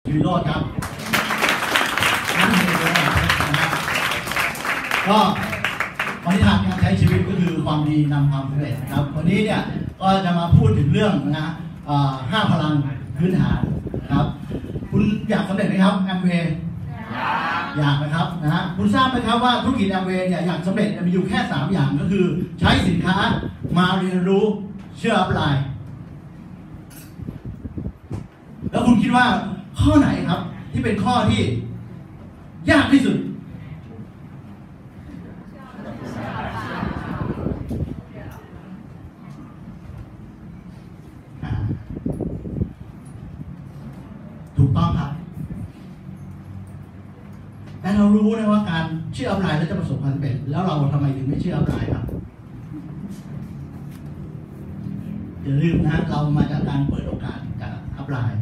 วิโรจน์ครับนั่นเองนะครับก็ปณิธานการใช้ชีวิตก็คือความดีนำความสำเร็จนะครับวันนี้เนี่ยก็จะมาพูดถึงเรื่องนะ5 พลังพื้นฐานนะครับคุณอยากสำเร็จไหมครับแอมเวย์อยากนะครับนะฮะคุณทราบไหมครับว่าธุรกิจแอมเวย์เนี่ยอยากสำเร็จมีอยู่แค่3 อย่างก็คือใช้สินค้ามาเรียนรู้เชื่ออัพไลน์แล้วคุณคิดว่าข้อไหนครับที่เป็นข้อที่ยากที่สุดถูกต้องครับแต่เรารู้นะว่าการเชื่ออัพไลน์แล้วจะประสบความสำเร็จแล้วเราทำไมถึงไม่เชื่ออัพไลน์ครับอย่าลืมนะเรามาจากการเปิดโอกาสจากอัพไลน์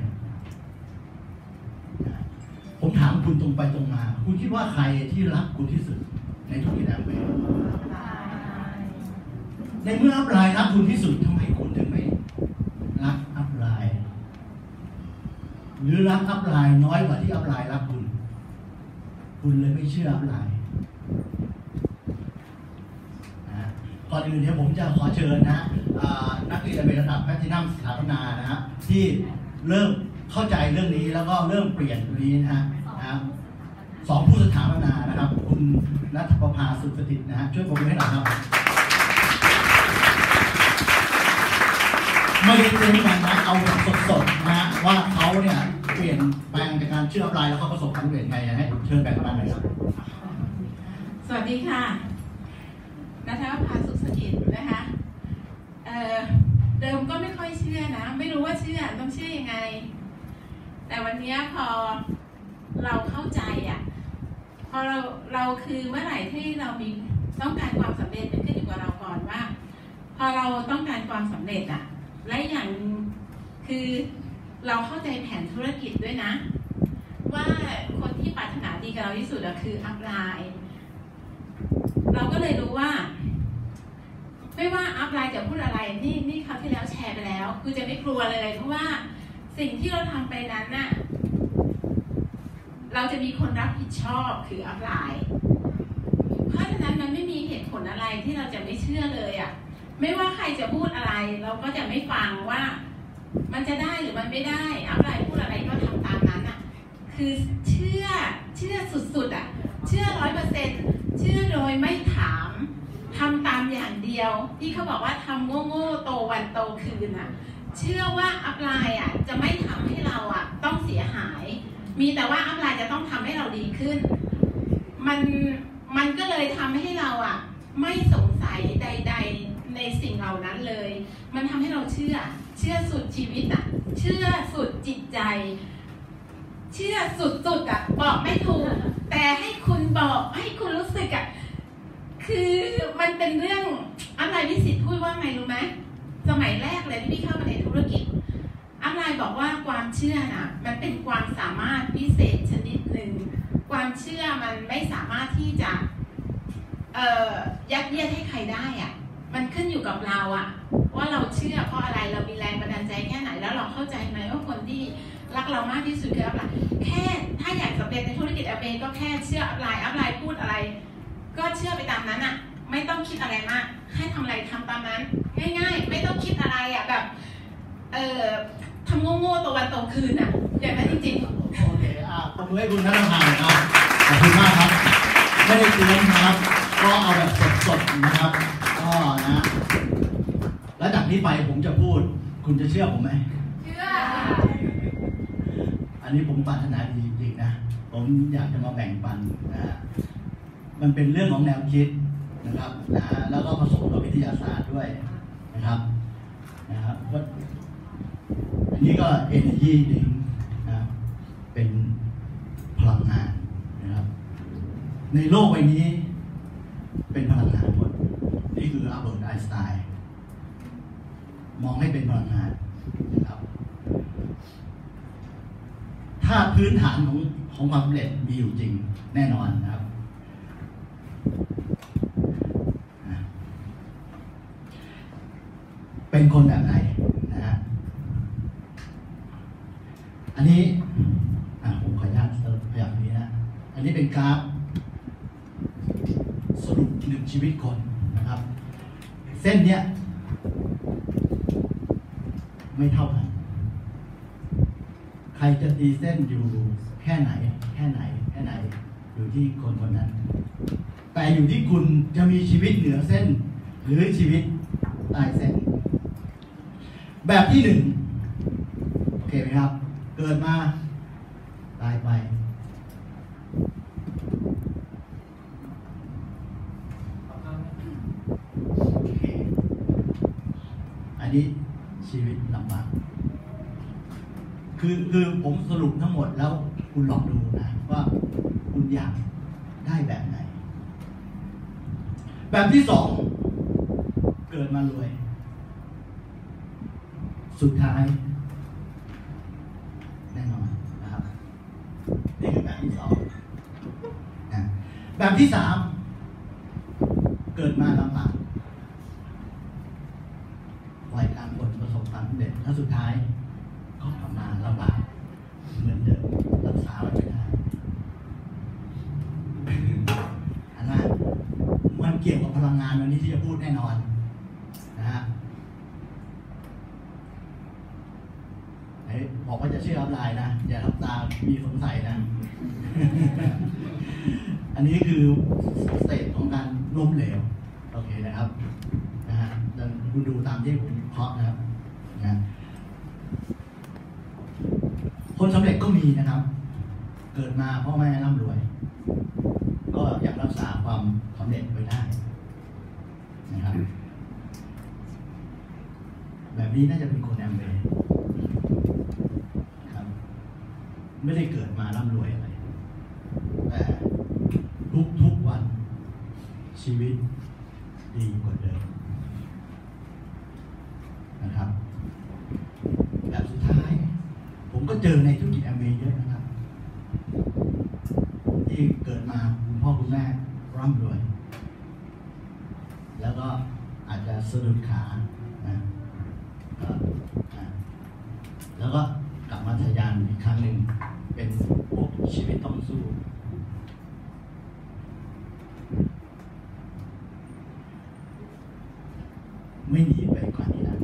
ผมถามคุณตรงไปตรงมาคุณคิดว่าใครที่รักคุณที่สุดในธุรกิจแอมเวย์ในเมื่ออัพไลน์รักคุณที่สุดทำไมคุณถึงไม่รักอัพไลน์หรือรักอัพไลน์น้อยกว่าที่อัพไลน์รักคุณเลยไม่เชื่ออัพไลน์ก่อนอื่นเนี่ยผมจะขอเชิญนะนักเรียนในระดับแพลทินัมสถาปนานะฮะที่เริ่มเข้าใจเรื่องนี้แล้วก็เริ่มเปลี่ยนตรงนี้นะฮะ2 ผู้สถาปนานะครับคุณณัฐประภาสุขสถิตนะฮะช่วยผมให้หน่อยครับไม่ได้เตรียมกันนะเอาแบบสดๆนะว่าเขาเนี่ยเปลี่ยนแปลงจากการเชื่ออัพไลน์แล้วเขาประสบความสำเร็จไงให้เชิญแบ่งปันหน่อยครับสวัสดีค่ะณัฐประภาสุขสถิตนะคะเดิมก็ไม่ค่อยเชื่อนะไม่รู้ว่าเชื่อต้องเชื่อยังไงแต่วันนี้พอเราเข้าใจอ่ะพอเราคือเมื่อไหร่ที่เรามีต้องการความสำเร็จขึ้นอยู่กับเราก่อนว่าพอเราต้องการความสำเร็จอ่ะและอย่างคือเราเข้าใจแผนธุรกิจด้วยนะว่าคนที่ปรารถนาดีกับเราที่สุดคืออัพไลน์เราก็เลยรู้ว่าไม่ว่าอัพไลน์จะพูดอะไรนี่คราวที่แล้วแชร์ไปแล้วคือจะไม่กลัวเลยเพราะว่าสิ่งที่เราทำไปนั้นน่ะเราจะมีคนรับผิดชอบคืออัพไลน์เพราะฉะนั้นมันไม่มีเหตุผลอะไรที่เราจะไม่เชื่อเลยอ่ะไม่ว่าใครจะพูดอะไรเราก็จะไม่ฟังว่ามันจะได้หรือมันไม่ได้อัพไลน์พูดอะไรก็ทำตามนั้นอ่ะคือเชื่อสุดๆอ่ะเชื่อ100%เชื่อโดยไม่ถามทำตามอย่างเดียวที่เขาบอกว่าทำโง่ๆโตวันโตคืนอ่ะเชื่อว่าอัพไลน์อ่ะจะไม่ทำให้เราอ่ะต้องเสียหายมีแต่ว่าอัพไลน์จะต้องทำให้เราดีขึ้นมันก็เลยทำให้เราอ่ะไม่สงสัยใดๆในสิ่งเหล่านั้นเลยมันทำให้เราเชื่อสุดชีวิตอ่ะเชื่อสุดจิตใจเชื่อสุดๆอ่ะบอกไม่ถูกแต่ให้คุณบอกให้คุณรู้สึกอ่ะคือมันเป็นเรื่องอะไรวิสิตพูดว่าไงรู้ไหมสมัยแรกเลยที่พี่เข้ามาในธุรกิจอะไรบอกว่าความเชื่อน่ะมันเป็นความสามารถพิเศษชนิดหนึ่งความเชื่อมันไม่สามารถที่จะยัดเยียดให้ใครได้อ่ะมันขึ้นอยู่กับเราอ่ะว่าเราเชื่อเพราะอะไรเรามีแรงบันดาลใจแค่ไหนแล้วเราเข้าใจไหมว่าคนที่รักเรามากที่สุดคืออะไรแค่ถ้าอยากสำเร็จในธุรกิจอัพไลน์ก็แค่เชื่ออัพไลน์พูดอะไรก็เชื่อไปตามนั้นอ่ะไม่ต้องคิดอะไรมากให้ทำอะไรทำตามนั้นง่ายๆไม่ต้องคิดอะไรอ่ะแบบทำโง่ๆตัววันโตคืนอ่ะอย่างนั้นจริงๆโอเคขอบคุณให้คุณณัฐภาครับขอบคุณมากครับไม่ได้เตรียมนะครับก็เอาแบบสดๆนะครับก็นะแล้วจากนี้ไปผมจะพูดคุณจะเชื่อผมไหมเชื่ออันนี้ผมปรารถนาดีจริงๆนะผมอยากจะมาแบ่งปันนะมันเป็นเรื่องของแนวคิดนะครับนะแล้วก็ผสมกับวิทยาศาสตร์ด้วยนะครับอันนี้ก็ energy drink นะเป็นพลังงานนะครับในโลกใบนี้เป็นพลังงานหมดนี่คืออัลเบิร์ตไอน์สไตน์มองให้เป็นพลังงานนะครับถ้าพื้นฐานของความสำเร็จมีอยู่จริงแน่นอนนะครับเป็นคนแบบไหนนะฮะอันนี้อันนี้เป็นกราฟสรุป1 ชีวิตคนนะครับเส้นเนี้ยไม่เท่ากันใครจะตีเส้นอยู่แค่ไหนอยู่ที่คนคนนั้นแต่อยู่ที่คุณจะมีชีวิตเหนือเส้นหรือชีวิตใต้เส้นแบบที่1โอเคไหมครับเกิดมาตายไปอันนี้ชีวิตลำบากคือผมสรุปทั้งหมดแล้วคุณลองดูนะว่าคุณอยากได้แบบไหนแบบที่2เกิดมารวยสุดท้ายแน่นอนนะครับนี่คือแบบที่2นะแบบที่3เกิดมาลำบากวัยกลางคนประสบความสำเร็จแล้วสุดท้ายก็กลับมาลำบากเหมือนเดิมรักษาไว้ไม่ได้อันนั้นมันเกี่ยวกับพลังงานวันนี้ที่จะพูดแน่นอนนะฮะบอกว่าจะเชื่ออัพไลน์นะอย่าทำตามีสงสัยนะ อันนี้คือสเตจของการล้มเหลวโอเคนะครับนะฮะคุณดูตามที่ผมเคาะนะครับนะคนสำเร็จก็มีนะครับเกิดมาพ่อแม่ร่ำรวยก็อยากรักษาความสำเร็จไว้ได้นะครับแบบนี้น่าจะเป็นคนแอมเบย์ครับไม่ได้เกิดมาร่ำรวยอะไรแต่ทุกวันชีวิตดีกว่าเดิมนะครับแบบสุดท้ายผมก็เจอในธุรกิจแอมเบย์เยอะนะครับที่เกิดมาคุณพ่อคุณแม่ร่ำรวยแล้วก็อาจจะสะดุดขานะแล้วก็กลับมาทะยานอีกครั้งหนึ่งเป็นพวกชีวิตต้องสู้ไม่หนีไปกว่านี้นะ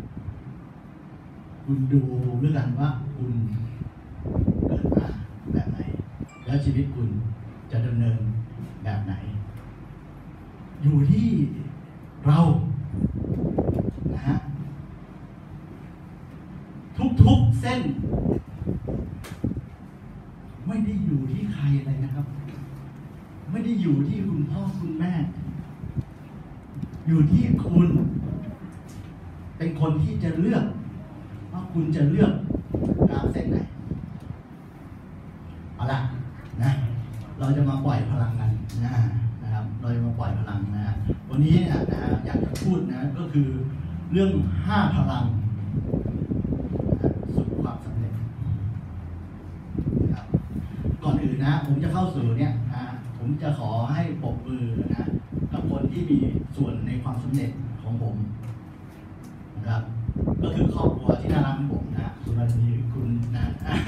คุณดูเรื่องกันว่าคุณเกิดมาแบบไหนแล้วชีวิตคุณจะดำเนินแบบไหนอยู่ที่เรานะฮะทุกเส้นไม่ได้อยู่ที่ใครเลยนะครับไม่ได้อยู่ที่คุณพ่อคุณแม่อยู่ที่คุณเป็นคนที่จะเลือกว่าคุณจะเลือกกราฟเส้นไหนเอาล่ะนะเราจะมาปล่อยพลังกันนะครับเราจะมาปล่อยพลังนะวันนี้นะอยากจะพูดนะก็คือเรื่อง5 พลังสู่ความสำเร็จนะครับก่อนอื่นนะผมจะเข้าสู่เนี่ยผมจะขอให้ปรบมือนะกับคนที่มีส่วนในความสำเร็จของผมนะครับก็คือครอบครัวที่น่ารักของผมนะคุณรัชนีคุณนะ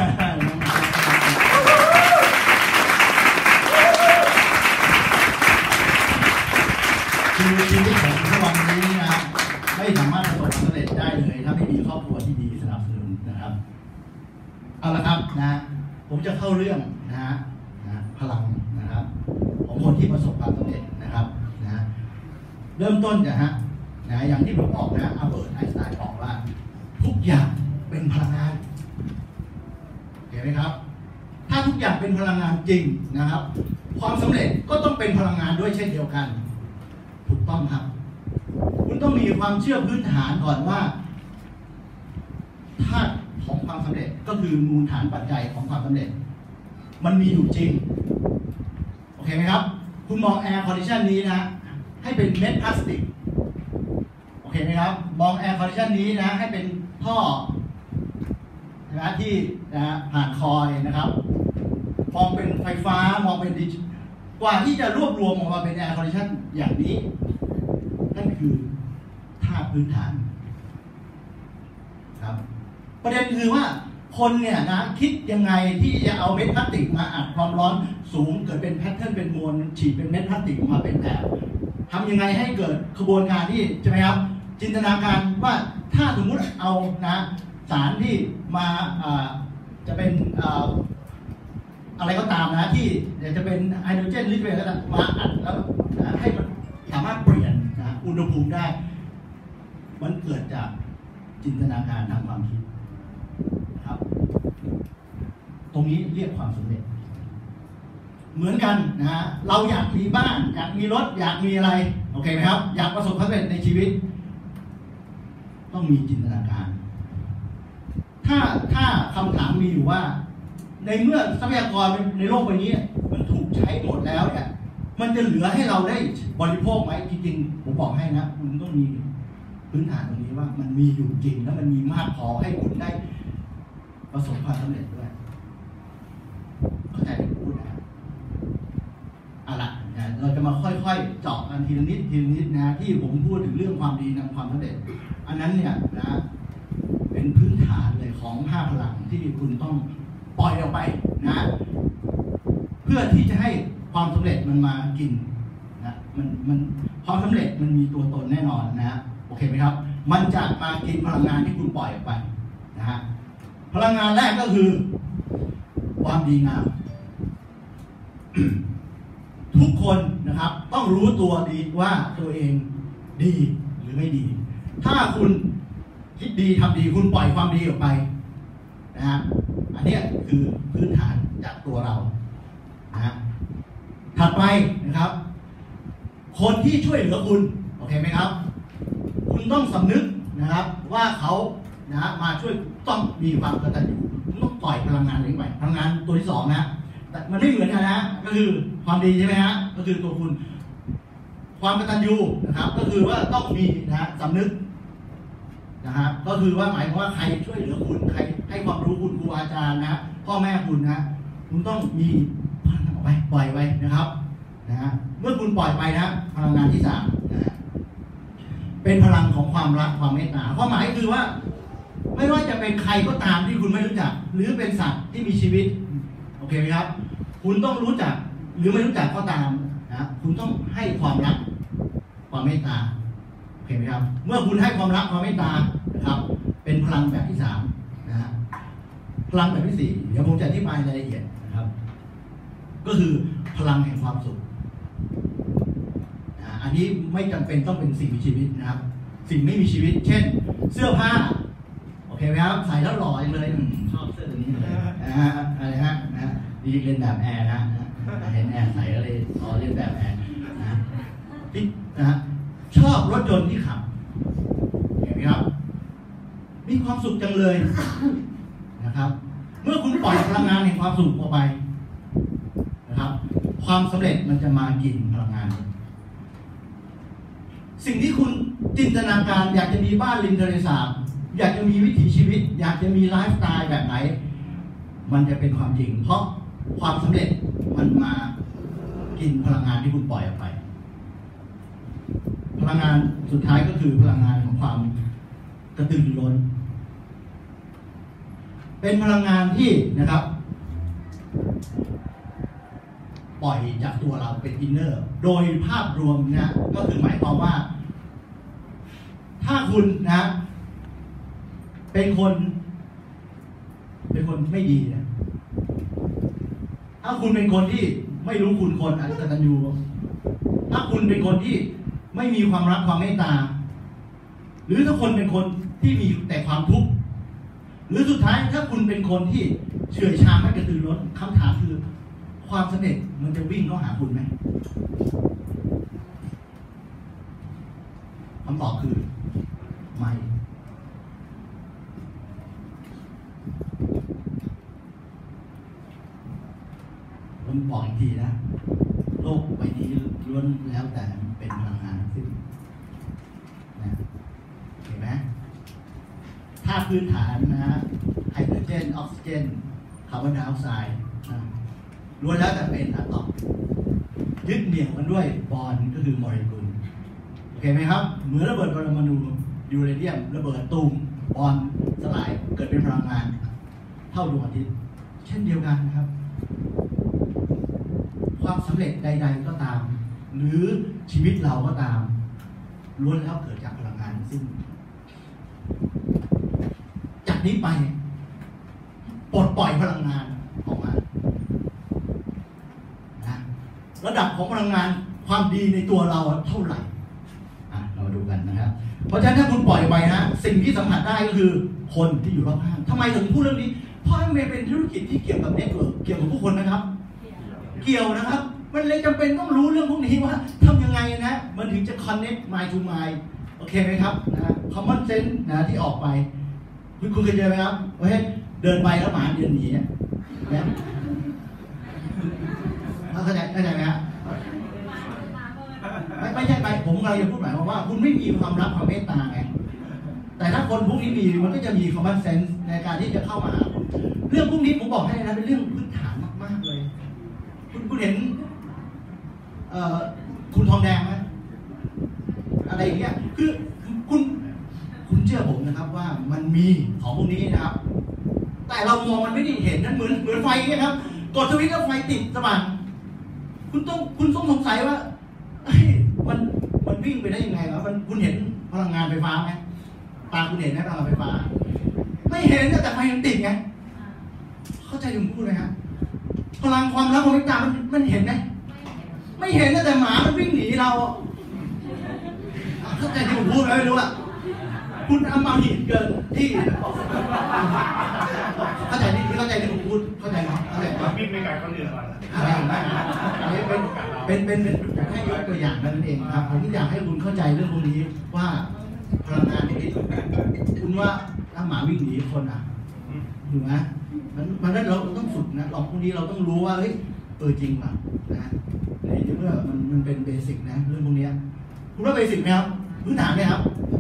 คือชีวิตของทุกวันนี้นะไม่สามารถประสบความสำเร็จได้เลยถ้าไม่มีครอบครัวที่ดีสนับสนุนนะครับเอาละครับนะผมจะเข้าเรื่องนะพลังนะครับของคนที่ประสบความสำเร็จนะครับนะเริ่มต้นนะอย่างที่ผมบอกนะอัลเบิร์ตไอน์สไตน์บอกว่าทุกอย่างเป็นพลังงานเห็นไหมครับถ้าทุกอย่างเป็นพลังงานจริงนะครับความสำเร็จก็ต้องเป็นพลังงานด้วยเช่นเดียวกันถูกต้องครับคุณต้องมีความเชื่อพื้นฐานก่อนว่าธาตุของความสำเร็จก็คือมูลฐานปัจจัยของความสำเร็จมันมีอยู่จริงโอเคไหมครับคุณมองแอร์คอนดิชันนี้นะให้เป็นเม็ดพลาสติกโอเคไหมครับมองแอร์คอนดิชันนี้นะให้เป็นท่อนะที่ผ่านคอยนะครับมองเป็นไฟฟ้ามองเป็นดิจิกว่าที่จะรวบรวมออกมาเป็นแอร์คอนดิชันอย่างนี้นั่นคือธาตุพื้นฐานครับประเด็นคือว่าคนเนี่ยนะคิดยังไงที่จะเอาเม็ดพลาสติกมาอัดความร้อนสูงเกิดเป็นแพทเทิร์นเป็นมวลฉีดเป็นเม็ดพลาสติกมาเป็นแบบทำยังไงให้เกิดกระบวนการที่ใช่ไหมครับจินตนาการว่าถ้าสมมุติเอานะสารที่มาจะเป็นอะไรก็ตามนะที่จะเป็นไฮโดรเจนหรือเป็นอะไรก็ตามมาอัดแล้วให้มันสามารถเปลี่ยนนะอุณหภูมิได้มันเกิดจากจินตนาการทางความคิดนะครับตรงนี้เรียกความสำเร็จเหมือนกันนะฮะเราอยากมีบ้านอยากมีรถอยากมีอะไรโอเคไหมครับอยากประสบความสำเร็จในชีวิตต้องมีจินตนาการถ้าคำถามมีอยู่ว่าในเมื่อทรัพยากรในโลกใบนี้มันถูกใช้หมดแล้วเนี่ยมันจะเหลือให้เราได้บริโภคไหมจริงๆผมบอกให้นะคุณต้องมีพื้นฐานตรงนี้ว่ามันมีอยู่จริงแล้วมันมีมากพอให้คุณได้ประสบความสำเร็จด้วยเข้าใจที่พูดนะเอาล่ะเราจะมาค่อยๆเจาะกันทีละนิดทีละนิดนะที่ผมพูดถึงเรื่องความดีนำความสำเร็จอันนั้นเนี่ยนะเป็นพื้นฐานเลยของ5 พลังที่คุณต้องปล่อยออกไปนะเพื่อที่จะให้ความสำเร็จมันมากินนะมันความสำเร็จมันมีตัวตนแน่นอนนะโอเคไหมครับมันจะมากินพลังงานที่คุณปล่อยออกไปนะฮะพลังงานแรกก็คือความดีงาม ทุกคนนะครับต้องรู้ตัวดีว่าตัวเองดีหรือไม่ดีถ้าคุณคิดดีทำดีคุณปล่อยความดีออกไปนะฮะอันนี้คือพื้นฐานจากตัวเรานะฮะถัดไปนะครับคนที่ช่วยเหลือคุณโอเคไหมครับคุณต้องสำนึกนะครับว่าเขานะมาช่วยต้องมีความกตัญญูคุณต้องปล่อยพลังงานนี้ไปพลังงานตัวที่2นะแต่มันไม่เหมือนกันนะก็คือความดีใช่ไหมฮะก็คือตัวคุณความกตัญญูนะครับก็คือว่าต้องมีนะสำนึกนะฮะก็คือว่าหมายความว่าใครช่วยเหลือคุณใครให้ความรู้คุณครูอาจารย์นะพ่อแม่คุณนะคุณต้องมีพลังออกไปปล่อยไว้นะครับนะฮะเมื่อคุณปล่อยไปนะพลังงานที่3นะเป็นพลังของความรักความเมตตาความหมายคือว่าไม่ว่าจะเป็นใครก็ตามที่คุณไม่รู้จักหรือเป็นสัตว์ที่มีชีวิตโอเคไหมครับคุณต้องรู้จักหรือไม่รู้จักก็ตามนะคุณต้องให้ความรักความเมตตาโอเคไหมครับเมื่อคุณให้ความรักความเมตตานะครับเป็นพลังแบบที่3นะฮะพลังแบบที่4เดี๋ยวผมจะอธิบายรายละเอียดนะครับก็คือพลังแห่งความสุขอันนี้ไม่จำเป็นต้องเป็นสิ่งมีชีวิตนะครับสิ่งไม่มีชีวิตเช่นเสื้อผ้าโอเคไหมครับใส่แล้วหล่อเลยชอบเสื้อตัวนี้เลยอะไรฮะนะดีเล่นแบบแอร์นะเห็นแอร์ใส่ก็เลยเล่นแบบแอร์นะนะชอบรถยนต์ที่ขับเห็นไหมครับมีความสุขจังเลยนะครับเมื่อคุณปล่อยพลังงานแห่งความสุขออกไปนะครับความสำเร็จมันจะมากินพลังงานสิ่งที่คุณจินตนาการอยากจะมีบ้านริมทะเลสาบอยากจะมีวิถีชีวิตอยากจะมีไลฟ์สไตล์แบบไหนมันจะเป็นความจริงเพราะความสำเร็จมันมากินพลังงานที่คุณปล่อยออกไปพลังงานสุดท้ายก็คือพลังงานของความกระตือรือร้นเป็นพลังงานที่นะครับปล่อยจากตัวเราเป็นอินเนอร์โดยภาพรวมเนี่ยก็คือหมายความว่าถ้าคุณนะเป็นคนไม่ดีนะถ้าคุณเป็นคนที่ไม่รู้คุณคนอักตัญญูถ้าคุณเป็นคนที่ไม่มีความรักความเมตตาหรือถ้าคนเป็นคนที่มีแต่ความทุกข์หรือสุดท้ายถ้าคุณเป็นคนที่เฉื่อยชาไม่กระตือรือร้นคำถามคือความสำเร็จมันจะวิ่งเข้าหาคุณไหมคำตอบคือไม่ผมบอกอีกทีนะโลกใบนี้ล้วนแล้วแต่เป็นพลังงานทั้งสิ้นนะเห็นไหมถ้าพื้นฐานนะไฮโดรเจนออกซิเจนคาร์บอนไดออกไซด์ล้วนแล้วแต่เป็นอะตอมยึดเหนี่ยวกันด้วยบอนด์ก็คือโมเลกุลโอเคไหมครับเหมือนระเบิดปรมาณูยูเรเนียมระเบิดตูมบอนด์สลายเกิดเป็นพลังงานเท่าดวงอาทิตย์เช่นเดียวกันนะครับความสำเร็จใดๆก็ตามหรือชีวิตเราก็ตามล้วนแล้วเกิดจากพลังงานทั้งสิ้นจากนี้ไปปลดปล่อยพลังงานออกมานะระดับของพลังงานความดีในตัวเราเท่าไหร่เราดูกันนะครับเพราะฉะนั้นถ้าคุณปล่อยไปนะสิ่งที่สัมผัสได้ก็คือคนที่อยู่รอบข้างทำไมถึงพูดเรื่องนี้เพราะมันเป็นธุรกิจที่เกี่ยวกับเน็ตเวิร์กเกี่ยวกับผู้คนนะครับเกี่ยวนะครับมันเลยจำเป็นต้องรู้เรื่องพวกนี้ว่าทำยังไงนะมันถึงจะ connect mind to mind โอเคไหมครับนะ common sense นะที่ออกไปคุณเคยเจอไหมครับว่าเดินไปแล้วหมาเดินหนีเนี่ยเข้าใจไหมครับไม่ใช่ไปผมกำลังจะพูดหมายความว่าคุณไม่มีความรักความเมตตาไงแต่ถ้าคนพวกนี้มีมันก็จะมี common sense ในการที่จะเข้ามาหาคุณเรื่องพวกนี้ผมบอกให้นะเป็นเรื่องพื้นฐานมากๆเลยคุณเห็นคุณทองแดงไหมอะไรอย่างเงี้ยคือคุณเชื่อผมนะครับว่ามันมีของพวกนี้นะครับแต่เรามองมันไม่ได้เห็นนั่นเหมือนไฟเงี้ยครับกดสวิตช์แล้วไฟติดสว่างคุณต้องสงสัยว่ามันวิ่งไปได้ยังไงครับคุณเห็นพลังงานไฟฟ้าไหมตาคุณเห็นไหมพลังงานไฟฟ้าไม่เห็นแต่ไฟมันติดไงเข้าใจผมพูดไหมครับพลังความรักความเมตตามันเห็นไหมไม่เห็นแต่หมามันวิ่งหนีเราเข้าใจที่ผมพูดไหมไม่รู้อ่ะคุณอำมาหินเกินที่เข้าใจที่ผมพูดเข้าใจไหมวิ่งไม่ไกลเขาเรือก่อนอะไรอย่างเงี้ยเป็นแค่ยกตัวอย่างนั้นเองครับผมอยากให้คุณเข้าใจเรื่องพวกนี้ว่าพลังงานนี้คุณว่าถ้าหมาวิ่งหนีคนอ่ะถูกไหมมันนั้นเราต้องฝึกนะพวกนี้เราต้องรู้ว่าจริงป่ะนะในเมื่อมันเป็นเบสิกนะเรื่องพวกนี้คุณว่าเบสิกไหมครับพื้นฐานไหมครับ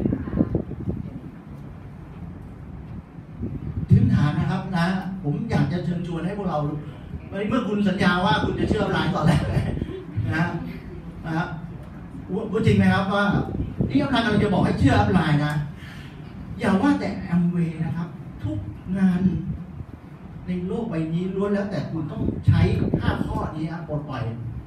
พื้นฐานนะครับนะผมอยากจะเชิญชวนให้พวกเราเมื่อคุณสัญญาว่าคุณจะเชื่อรายต่อแรกนะครับว่าจริงไหมครับว่าที่อาจารย์กำลังจะบอกให้เชื่ออัพไลน์นะอย่าว่าแต่แอมเวย์นะครับทุกงานในโลกใบนี้ล้วนแล้วแต่คุณต้องใช้5ข้อนี้ปลดปล่อย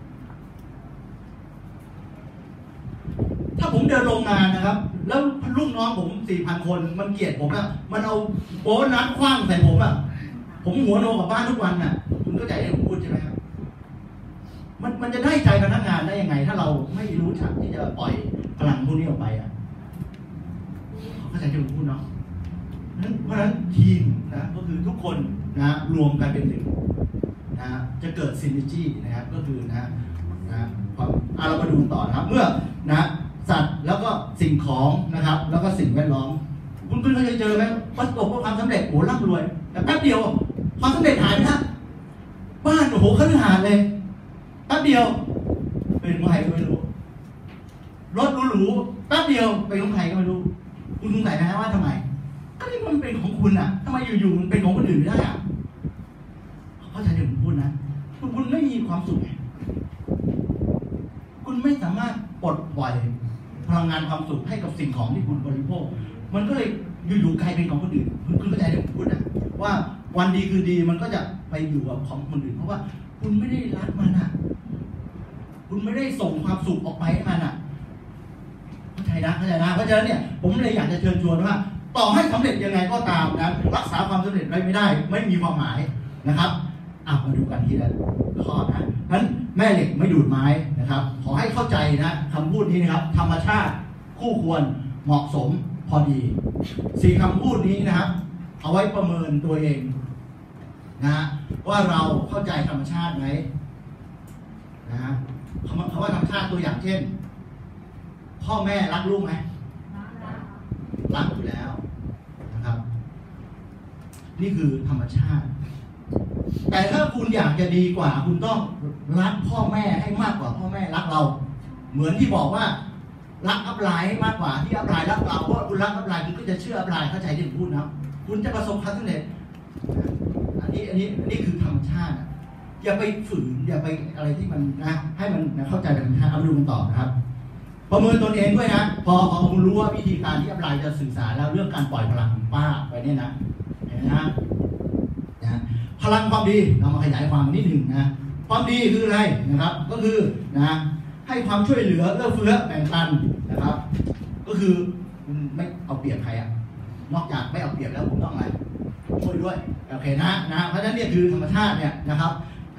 ถ้าผมเดินโรงงานนะครับแล้วลูกน้องผม 4,000 คนมันเกลียดผมอ่ะมันเอาโป๊น้ำคว้างใส่ผมอ่ะผมหัวโนกับบ้านทุกวันน่ะคุณก็ใจได้ผมพูดใช่ไหมครับมันจะได้ใจพนักงานได้ยังไงถ้าเราไม่รู้จักที่จะปล่อยพลังพวกนี้ออกไปอ่ะเข้าใจที่ผมพูดเนาะเพราะฉะนั้นทีมนะก็คือทุกคนนะรวมกันเป็นหนึ่งนะจะเกิดซินเนอร์จี้นะครับก็คือนะความเรามาดูต่อนะครับเมื่อนะสัตว์แล้วก็สิ่งของนะครับแล้วก็สิ่งแวดล้อมคุณเคยเจอไหมประสบความสำเร็จโหร่ำรวยแต่แป๊บเดียวความสำเร็จหายไปนะบ้านโอ้โหขึ้นหาเลยแป๊บเดียวเป็นของใครก็ไม่รู้รถหรูๆแป๊บเดียวเป็นของใครก็ไม่รู้คุณสงสัยไหมว่าทำไมก็นี่มันเป็นของคุณอ่ะทำไมอยู่ๆมันเป็นของคนอื่นไม่ได้อ่ะเข้าใจที่ผมพูดนะคุณไม่มีความสุขคุณไม่สามารถปลดปล่อยพลังงานความสุขให้กับสิ่งของที่คุณบริโภคมันก็เลยอยู่ๆกลายเป็นของคนอื่นคุณเข้าใจที่ผมพูดนะว่าวันดีคือดีมันก็จะไปอยู่กับของคนอื่นเพราะว่าคุณไม่ได้รักมันอ่ะคุณไม่ได้ส่งความสุขออกไปให้มันอ่ะเข้าใจนะเพราะฉะนั้นเนี่ยผมเลยอยากจะเชิญชวนว่าต่อให้สำเร็จยังไงก็ตามนะรักษาความสำเร็จไว้ไม่ได้ไม่มีความหมายนะครับมาดูกันทีละข้อนะนั้นแม่เหล็กไม่ดูดไม้นะครับขอให้เข้าใจนะคำพูดนี้นะครับธรรมชาติคู่ควรเหมาะสมพอดี4คำพูดนี้นะครับเอาไว้ประเมินตัวเองนะว่าเราเข้าใจธรรมชาติไหมนะคำว่าธรรมชาติตัวอย่างเช่นพ่อแม่รักลูกไหมรักอยู่แล้วนะครับนี่คือธรรมชาติแต่ถ้าคุณอยากจะดีกว่าคุณต้องรักพ่อแม่ให้มากกว่าพ่อแม่รักเราเหมือนที่บอกว่ารักอัพไลน์ให้มากกว่าที่อัพไลน์รักเราเพราะคุณรักอัพไลน์คุณก็จะเชื่ออัพไลน์เข้าใจที่ผมพูดนะคุณจะประสบความสำเร็จอันนี้คือธรรมชาติอย่าไปฝืนอย่าไปอะไรที่มันนะให้มันเข้าใจธรรมชาติเอาดูกันต่อนะครับประเมินตนเองด้วยนะพอคุณรู้ว่าวิธีการที่อัพไลน์จะสื่อสารแล้วเรื่องการปล่อยพลังของป้าไปเนี่ยนะเห็นไหมนะลังความดีเรามาขยายความนิดหนึ่งนะความดีคืออะไรนะครับก็คือนะให้ความช่วยเหลือเอื้อเฟื้อแบ่งปันนะครับก็คือไม่เอาเปรียบใครอะนอกจากไม่เอาเปรียบแล้วผมต้องอะไรช่วยด้วยโอเคนะเพราะฉะนั้นเนี่ยคือธรรมชาติเนี่ยนะครับ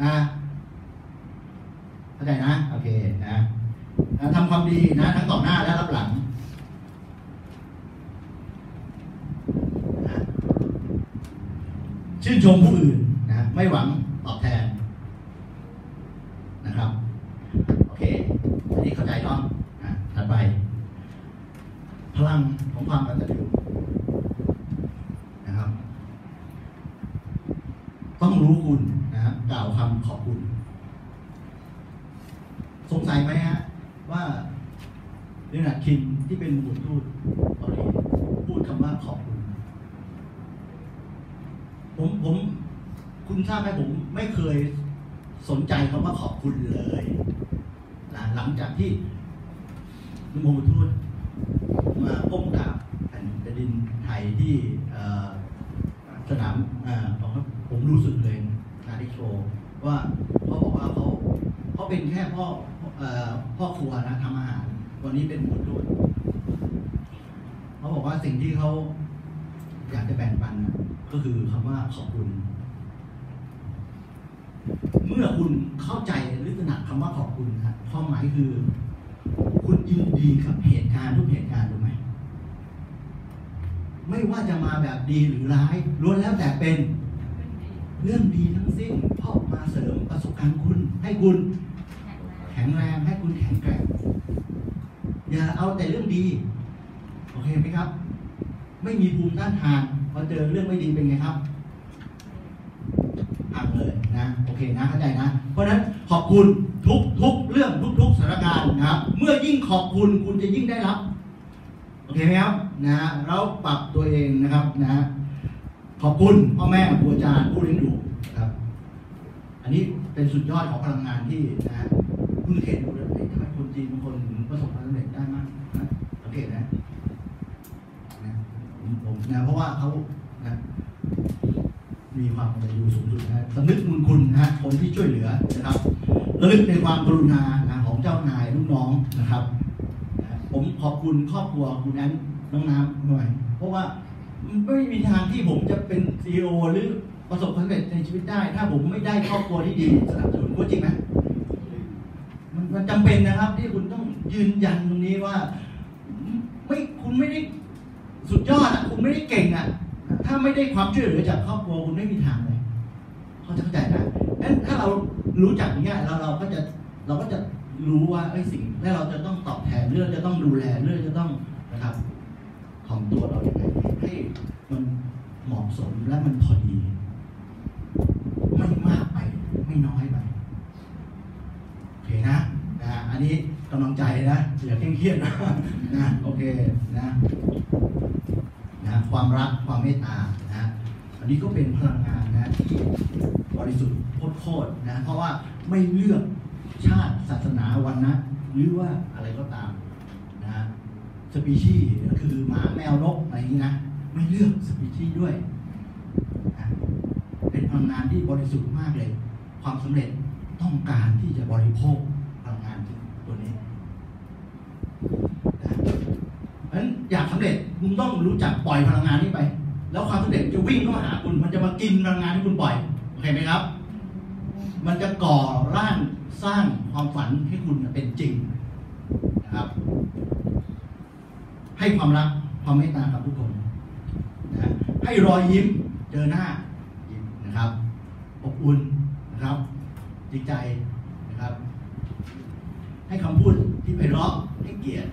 เข้าใจนะโอเคนะทำความดีนะทั้งต่อหน้าและรับหลังชื่นชมผู้อื่นนะไม่หวังตอบแทนนะครับโอเคอันนี้เข้าใจเนาะถัดไปพลังของความกตัญญูนะครับต้องรู้คุณนะครับกล่าวคำขอบคุณสงสัยไหมฮะว่าเรื่องคิมที่เป็นมงกุฎทูตตอนนี้พูดคำว่าขอบคุณผมคุณทราบไหมผมไม่เคยสนใจคำว่าขอบคุณเลยนะหลังจากที่มงกุฎทูตมาก้มกราบแผ่นดินไทยที่สนามผมรู้สึกเลยนาดิโชว่าเขาบอกว่าเขาเป็นแค่พ่อครัวนะทำอาหารวันนี้เป็นมงกุฎทูตเขาบอกว่าสิ่งที่เขาอยากจะแบ่งปันก็คือคำว่าขอบคุณเมื่อคุณเข้าใจหรือตระหนักคำว่าขอบคุณครับความหมายคือคุณยินดีกับเหตุการณ์ทุกเหตุการณ์ถูกไหมไม่ว่าจะมาแบบดีหรือร้ายล้วนแล้วแต่เป็นเรื่องดีทั้งสิ้นเพราะมาเสริมประสบการณ์คุณให้คุณแข็งแรงให้คุณแข็งแกร่งอย่าเอาแต่เรื่องดีโอเคไหมครับไม่มีภูมิต้านทานพอเจอเรื่องไม่ดีเป็นไงครับพังเลยนะโอเคนะเข้าใจนะเพราะฉะนั้นขอบคุณทุกเรื่องทุกสถานการณ์นะครับเมื่อยิ่งขอบคุณคุณจะยิ่งได้รับโอเคไหมครับนะเราปรับตัวเองนะครับนะขอบคุณพ่อแม่ครูอาจารย์ผู้เลี้ยงดูครับอันนี้เป็นสุดยอดของพลังงานที่นะคุณเห็นดูเลยทำไมคนจีนบางคนถึงประสบความสำเร็จได้มากนะโอเคนะผมนะเพราะว่าเขานะมีความกตัญญูสูงสุดนะสำนึกบุญคุณนะคนที่ช่วยเหลือนะครับระลึกในความกรุณานะของเจ้านายลูกน้องนะครับผมขอบคุณครอบครัวคุณแอนน้องน้ำหน่อยเพราะว่าไม่มีทางที่ผมจะเป็น CEO หรือประสบความสำเร็จในชีวิตได้ถ้าผมไม่ได้ครอบครัวที่ดีสนับสนุนจริงไหมมันจำเป็นนะครับที่คุณต้องยืนยันตรงนี้ว่าคุณไม่ได้สุดยอดคุณไม่ได้เก่งถ้าไม่ได้ความช่วยเหลือจากครอบครัวคุณไม่มีทางเลยเขาจะเข้าใจนะงั้นถ้าเรารู้จักอย่างเงี้ยเราก็จะรู้ว่าสิ่งที่เราจะต้องตอบแทนเรื่องจะต้องดูแลเรื่องจะต้องนะครับของตัวเราอย่างไรให้มันเหมาะสมและมันพอดีไม่มากไปไม่น้อยไปโอเคนะอันนี้กำลังใจนะอย่าเครียดนะโอเคนะความรักความเมตตานะอันนี้ก็เป็นพลังงานนะที่บริสุทธิ์โคตรนะเพราะว่าไม่เลือกชาติศาสนาวรรณะหรือว่าอะไรก็ตามนะสปีชีส์ก็คือหมาแมวนกอะไรนี้นะไม่เลือกสปีชีส์ด้วยนะเป็นพลังงานที่บริสุทธิ์มากเลยความสำเร็จต้องการที่จะบริโภคพลังงานตัวนี้อยากสำเร็จคุณต้องรู้จักปล่อยพลังงานนี้ไปแล้วความสำเร็จจะวิ่งเข้ามาหาคุณมันจะมากินพลังงานที่คุณปล่อยโอเคไหมครับมันจะก่อร่างสร้างความฝันให้คุณเป็นจริงนะครับให้ความรักความเมตตากับทุกคนนะให้รอยยิ้มเจอหน้ายิ้มนะครับอบอุ่นนะครับจริงใจนะครับให้คำพูดที่ไพเราะให้เกียรติ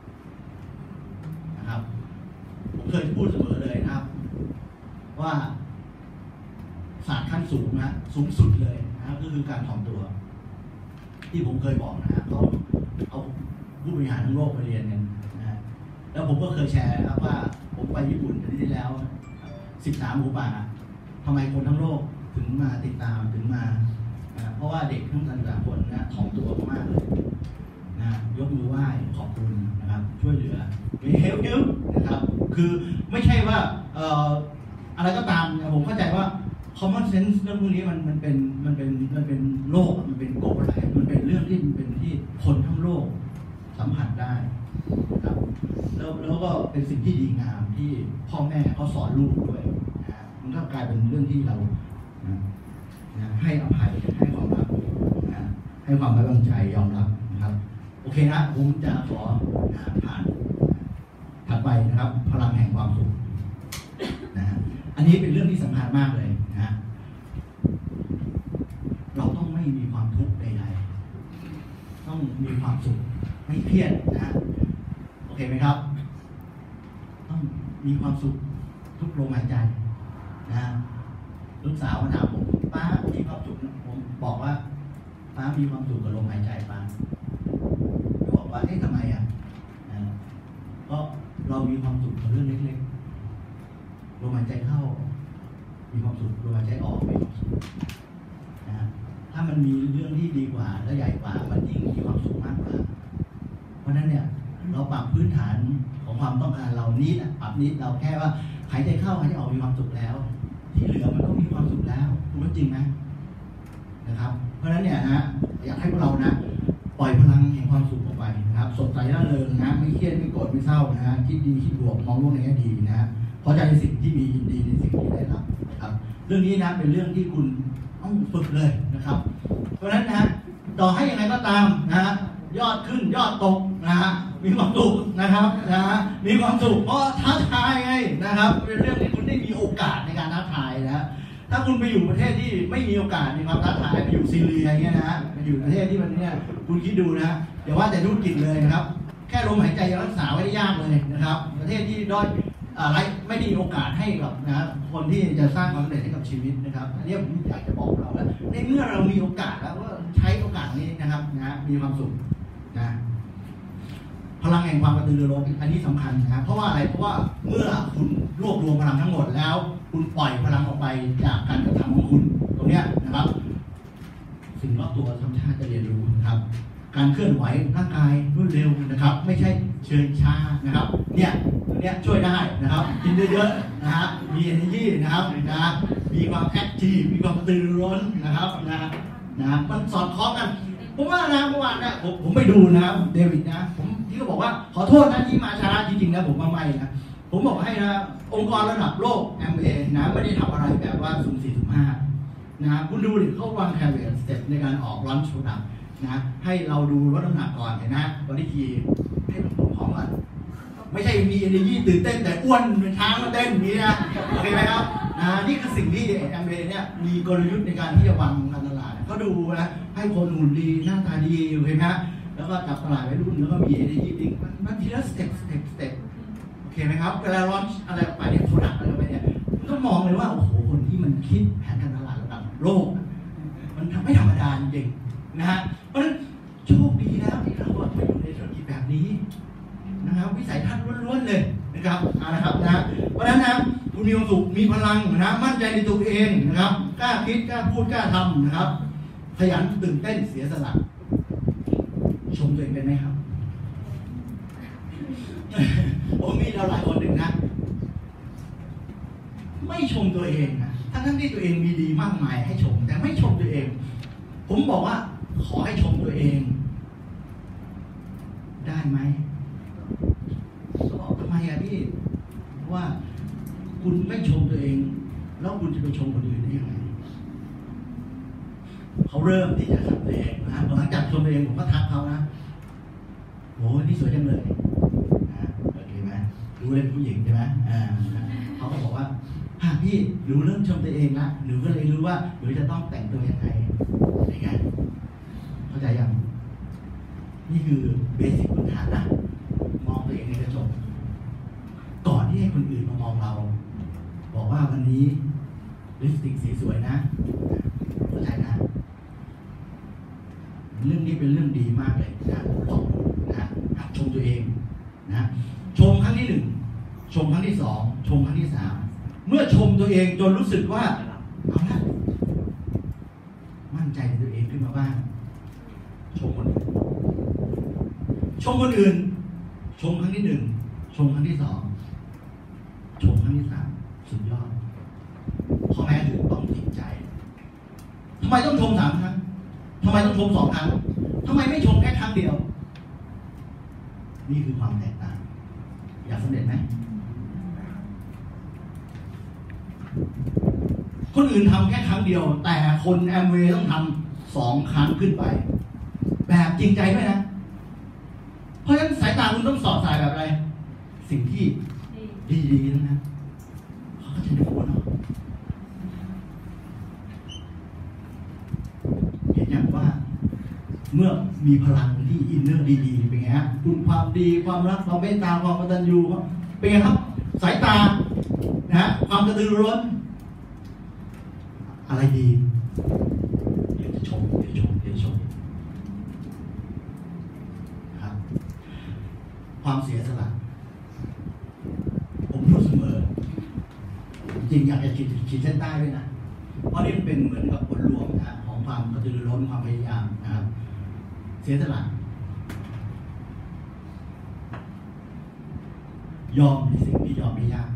ผมเคยพูดเสมอเลยนะครับว่าศาสตร์ขั้นสูงนะสูงสุดเลยนะก็คือการถ่อมตัวที่ผมเคยบอกนะเขาเอาผู้บริหารทั้งโลกไปเรียนกันนะแล้วผมก็เคยแชร์นะครับว่าผมไปญี่ปุ่นปีที่แล้ว13 หมูป่าทำไมคนทั้งโลกถึงมาติดตามถึงมาเพราะว่าเด็กทั้ง13 คนนะถ่อมตัวมากเลยนะยกมือไหว้ขอบคุณนะครับช่วยเหลือมีเฮลป์นะครับคือไม่ใช่ว่าอะไรก็ตามผมเข้าใจว่า common sense เรื่องพวกนี้มันเป็นโลกมันเป็นกฎหมายมันเป็นเรื่องที่มันเป็นที่คนทั้งโลกสัมผัสได้นะครับแล้วก็เป็นสิ่งที่ดีงามที่พ่อแม่เขาสอนลูกด้วยนะมันก็กลายเป็นเรื่องที่เรานะให้อภัยให้ความรักนะให้ความไว้วางใจยอมรับนะครับโอเคนะผมจะขอผ่านถัดไปนะครับพลังแห่งความสุขนะอันนี้เป็นเรื่องที่สำคัญมากเลยนะเราต้องไม่มีความทุกข์ใดๆต้องมีความสุขไม่เครียดนะโอเคไหมครับต้องมีความสุขทุกลมหายใจนะลูกสาวมาถามผมป้ามีความสุขผมบอกว่าป้ามีความสุขกับลมหายใจป้าบอกว่าทำไมอ่ะเพราะเรามีความสุขกับเรื่องเล็กๆลมหายใจเข้ามีความสุขลมหายใจออกมีความสุขนะถ้ามันมีเรื่องที่ดีกว่าและใหญ่กว่ามันยิ่งมีความสุขมากกว่าเพราะนั้นเนี่ยเราปรับพื้นฐานของความต้องการเรานิดปรับนิดเราแค่ว่าหายใจเข้าหายใจออกมีความสุขแล้วที่เหลือมันก็มีความสุขแล้วคุณรู้จริงไหมนะครับเพราะฉะนั้นเนี่ยนะอยากให้พวกเรานะปล่อยพลังแห่งความสุขออกไปนะครับสดใสร่าเริงนะไม่เครียดไม่โกรธไม่เศร้านะคิดดีคิดบวกมองโลกในแง่ดีนะพอใจในสิ่งที่มียินดีในสิ่งที่ได้รับนะครับเรื่องนี้นะเป็นเรื่องที่คุณต้องฝึกเลยนะครับเพราะฉะนั้นนะต่อให้ยังไงก็ตามนะยอดขึ้นยอดตกนะฮะมีความสุขนะครับนะมีความสุขเพราะท้าทายไงนะครับเป็นเรื่องที่คุณได้มีโอกาสในการท้าทายนะถ้าคุณไปอยู่ประเทศที่ไม่มีโอกาสในความท้าทายไปอยู่ซีเรียอย่างเงี้ยนะไปอยู่ประเทศที่มันเนี่ยคุณคิดดูนะอย่าว่าแต่ธุรกิจเลยนะครับแค่ลมหายใจยังรักษาไว้ได้ยากเลยนะครับประเทศที่ด้อยไม่ได้มีโอกาสให้กับนะคนที่จะสร้างความสำเร็จให้กับชีวิตนะครับอันนี้ผมอยากจะบอกเราว่าในเมื่อเรามีโอกาสแล้วก็ใช้โอกาสนี้นะครับนะมีความสุขนะพลังแห่งความกระตือรือร้นอันนี้สำคัญนะครับเพราะว่าอะไรเพราะว่าเมื่อคุณรวบรวมพลังทั้งหมดแล้วคุณปล่อยพลังออกไปจากการกระทำของคุณตรงนี้นะครับสิ่งรอบตัวธรรมชาติจะเรียนรู้นะครับการเคลื่อนไหวร่างกายรวดเร็วนะครับไม่ใช่เชิญช้านะครับเนี่ยช่วยได้นะครับกินเยอะๆนะฮะมี energy นะครับนะมีความแอคทีฟมีความกระตือรือร้นนะครับนะมันสอดคล้องกันผมว่านะเมื่อวานนะผมไปดูนะครับเดวิดนะผมที่เขาบอกว่าขอโทษนะที่มาช้าจริงๆนะผมมาไม่นะผมบอกให้นะองค์กรระดับโลก MBA นะไม่ได้ทำอะไรแบบว่าสุ่ม4สุ่ม5นะคุณดูดิเขาวางแคริเอร์สเต็ปในการออกลันช์โปรดักต์นะให้เราดูลดน้ำหนักก่อนเห็นนะวันนี้ทีให้ผมพร้อมก่อนไม่ใช่มี energy ตื่นเต้นแต่อ้วนเป็นช้างมาเต้นอย่างนี้นะโอเคไหมครับนี่คือสิ่งที่ MBA เนี่ยมีกลยุทธ์ในการที่จะวางการตลาดเขาดูนะให้คนหุ่นดีหน้าตาดีโอเคไหมแล้วก็จับตลาดไว้รุ่นแล้วก็มี energy จริงมันทีละสเต็ปโอเคไหมครับเวลาลอนช์อะไรออกไปเนี่ยโปรดักต์อะไรออกไปเนี่ยก็มองเลยว่าโอ้โหคนที่มันคิดแผนการตลาดระดับโลกมันไม่ธรรมดาจริงนะฮะเพราะฉะนั้นโชคดีแล้วที่เราไปอยู่ในธุรกิจแบบนี้นะครับวิสัยทัศน์ล้วนๆเลยนะครับนะครับนะเพราะฉะนั้นนะคุณมีความสุขมีพลังนะมั่นใจในตัวเองนะครับกล้าคิดกล้าพูดกล้าทำนะครับขยันตื่นเต้นเสียสละชมตัวเองเป็นไหมครับผมมีเราหลายคนหนึ่งนะไม่ชมตัวเองนะทั้งที่ตัวเองมีดีมากมายให้ชมแต่ไม่ชมตัวเองผมบอกว่าขอให้ชมตัวเองได้ไหมบอกทำไมอะพี่ว่าคุณไม่ชมตัวเองแล้วคุณจะไปชมคนอื่นได้ยังไงเขาเริ่มที่จะชมตัวเองนะหลังจากชมตัวเองผมก็ทักเขานะโหนี่สวยจังเลยนะโอเคไหมดูเล่นผู้หญิงใช่ไหมเขาก็บอกว่าพี่หนูเริ่มชมตัวเองละหนูก็เลยรู้ว่าหนูจะต้องแต่งตัวยังไงเข้าใจยังนี่คือเบสิกพื้นฐานนะมองตัวเองในกระจกก่อนที่ให้คนอื่นมามองเราบอกว่าวันนี้ลิปสติกสีสวยนะเข้าใจนะเรื่องนี้เป็นเรื่องดีมากเลยนะบอกนะชมตัวเองนะชมครั้งที่1ชมครั้งที่2ชมครั้งที่3เมื่อชมตัวเองจนรู้สึกว่าเอาละมั่นใจในตัวเองขึ้นมาบ้างชมคนอื่นชมคนอื่นชมครั้งที่1ชมครั้งที่2ชมครั้งที่3สุดยอดพ่อแม่ถึงต้องติดไมต้องชม3 ครั้งทำไมต้องชม2 ครั้งทำไมไม่ชมแค่ครั้งเดียวนี่คือความแตกต่างอยากสำเร็จไหมคนอื่นทำแค่ครั้งเดียวแต่คนแอมเวย์ต้องทำ2 ครั้งขึ้นไปแบบจริงใจด้วยนะเพราะฉะนั้นสายตาคุณต้องสอดสายแบบอะไรสิ่งที่ดีๆนะเขาก็จะได้พูดเนาะเห็นอย่างว่าเมื่อมีพลังที่อินเนอร์ดีๆเป็นไงฮะคุณความดีความรักความเมตตาความกตัญญูเป็นไงครับสายตานะฮะความกระตือรือร้นอะไรดีเดี๋ยวจะชมครับความเสียสละผมพูดเสมอจริงอยากจะขีดเส้นใต้ด้วยนะเพราะนี่เป็นเหมือนกับผลรวมนะของความกระตือรือร้นความพยายามนะครับเสียสละยอมในสิ่งที่ยอมไม่ยาก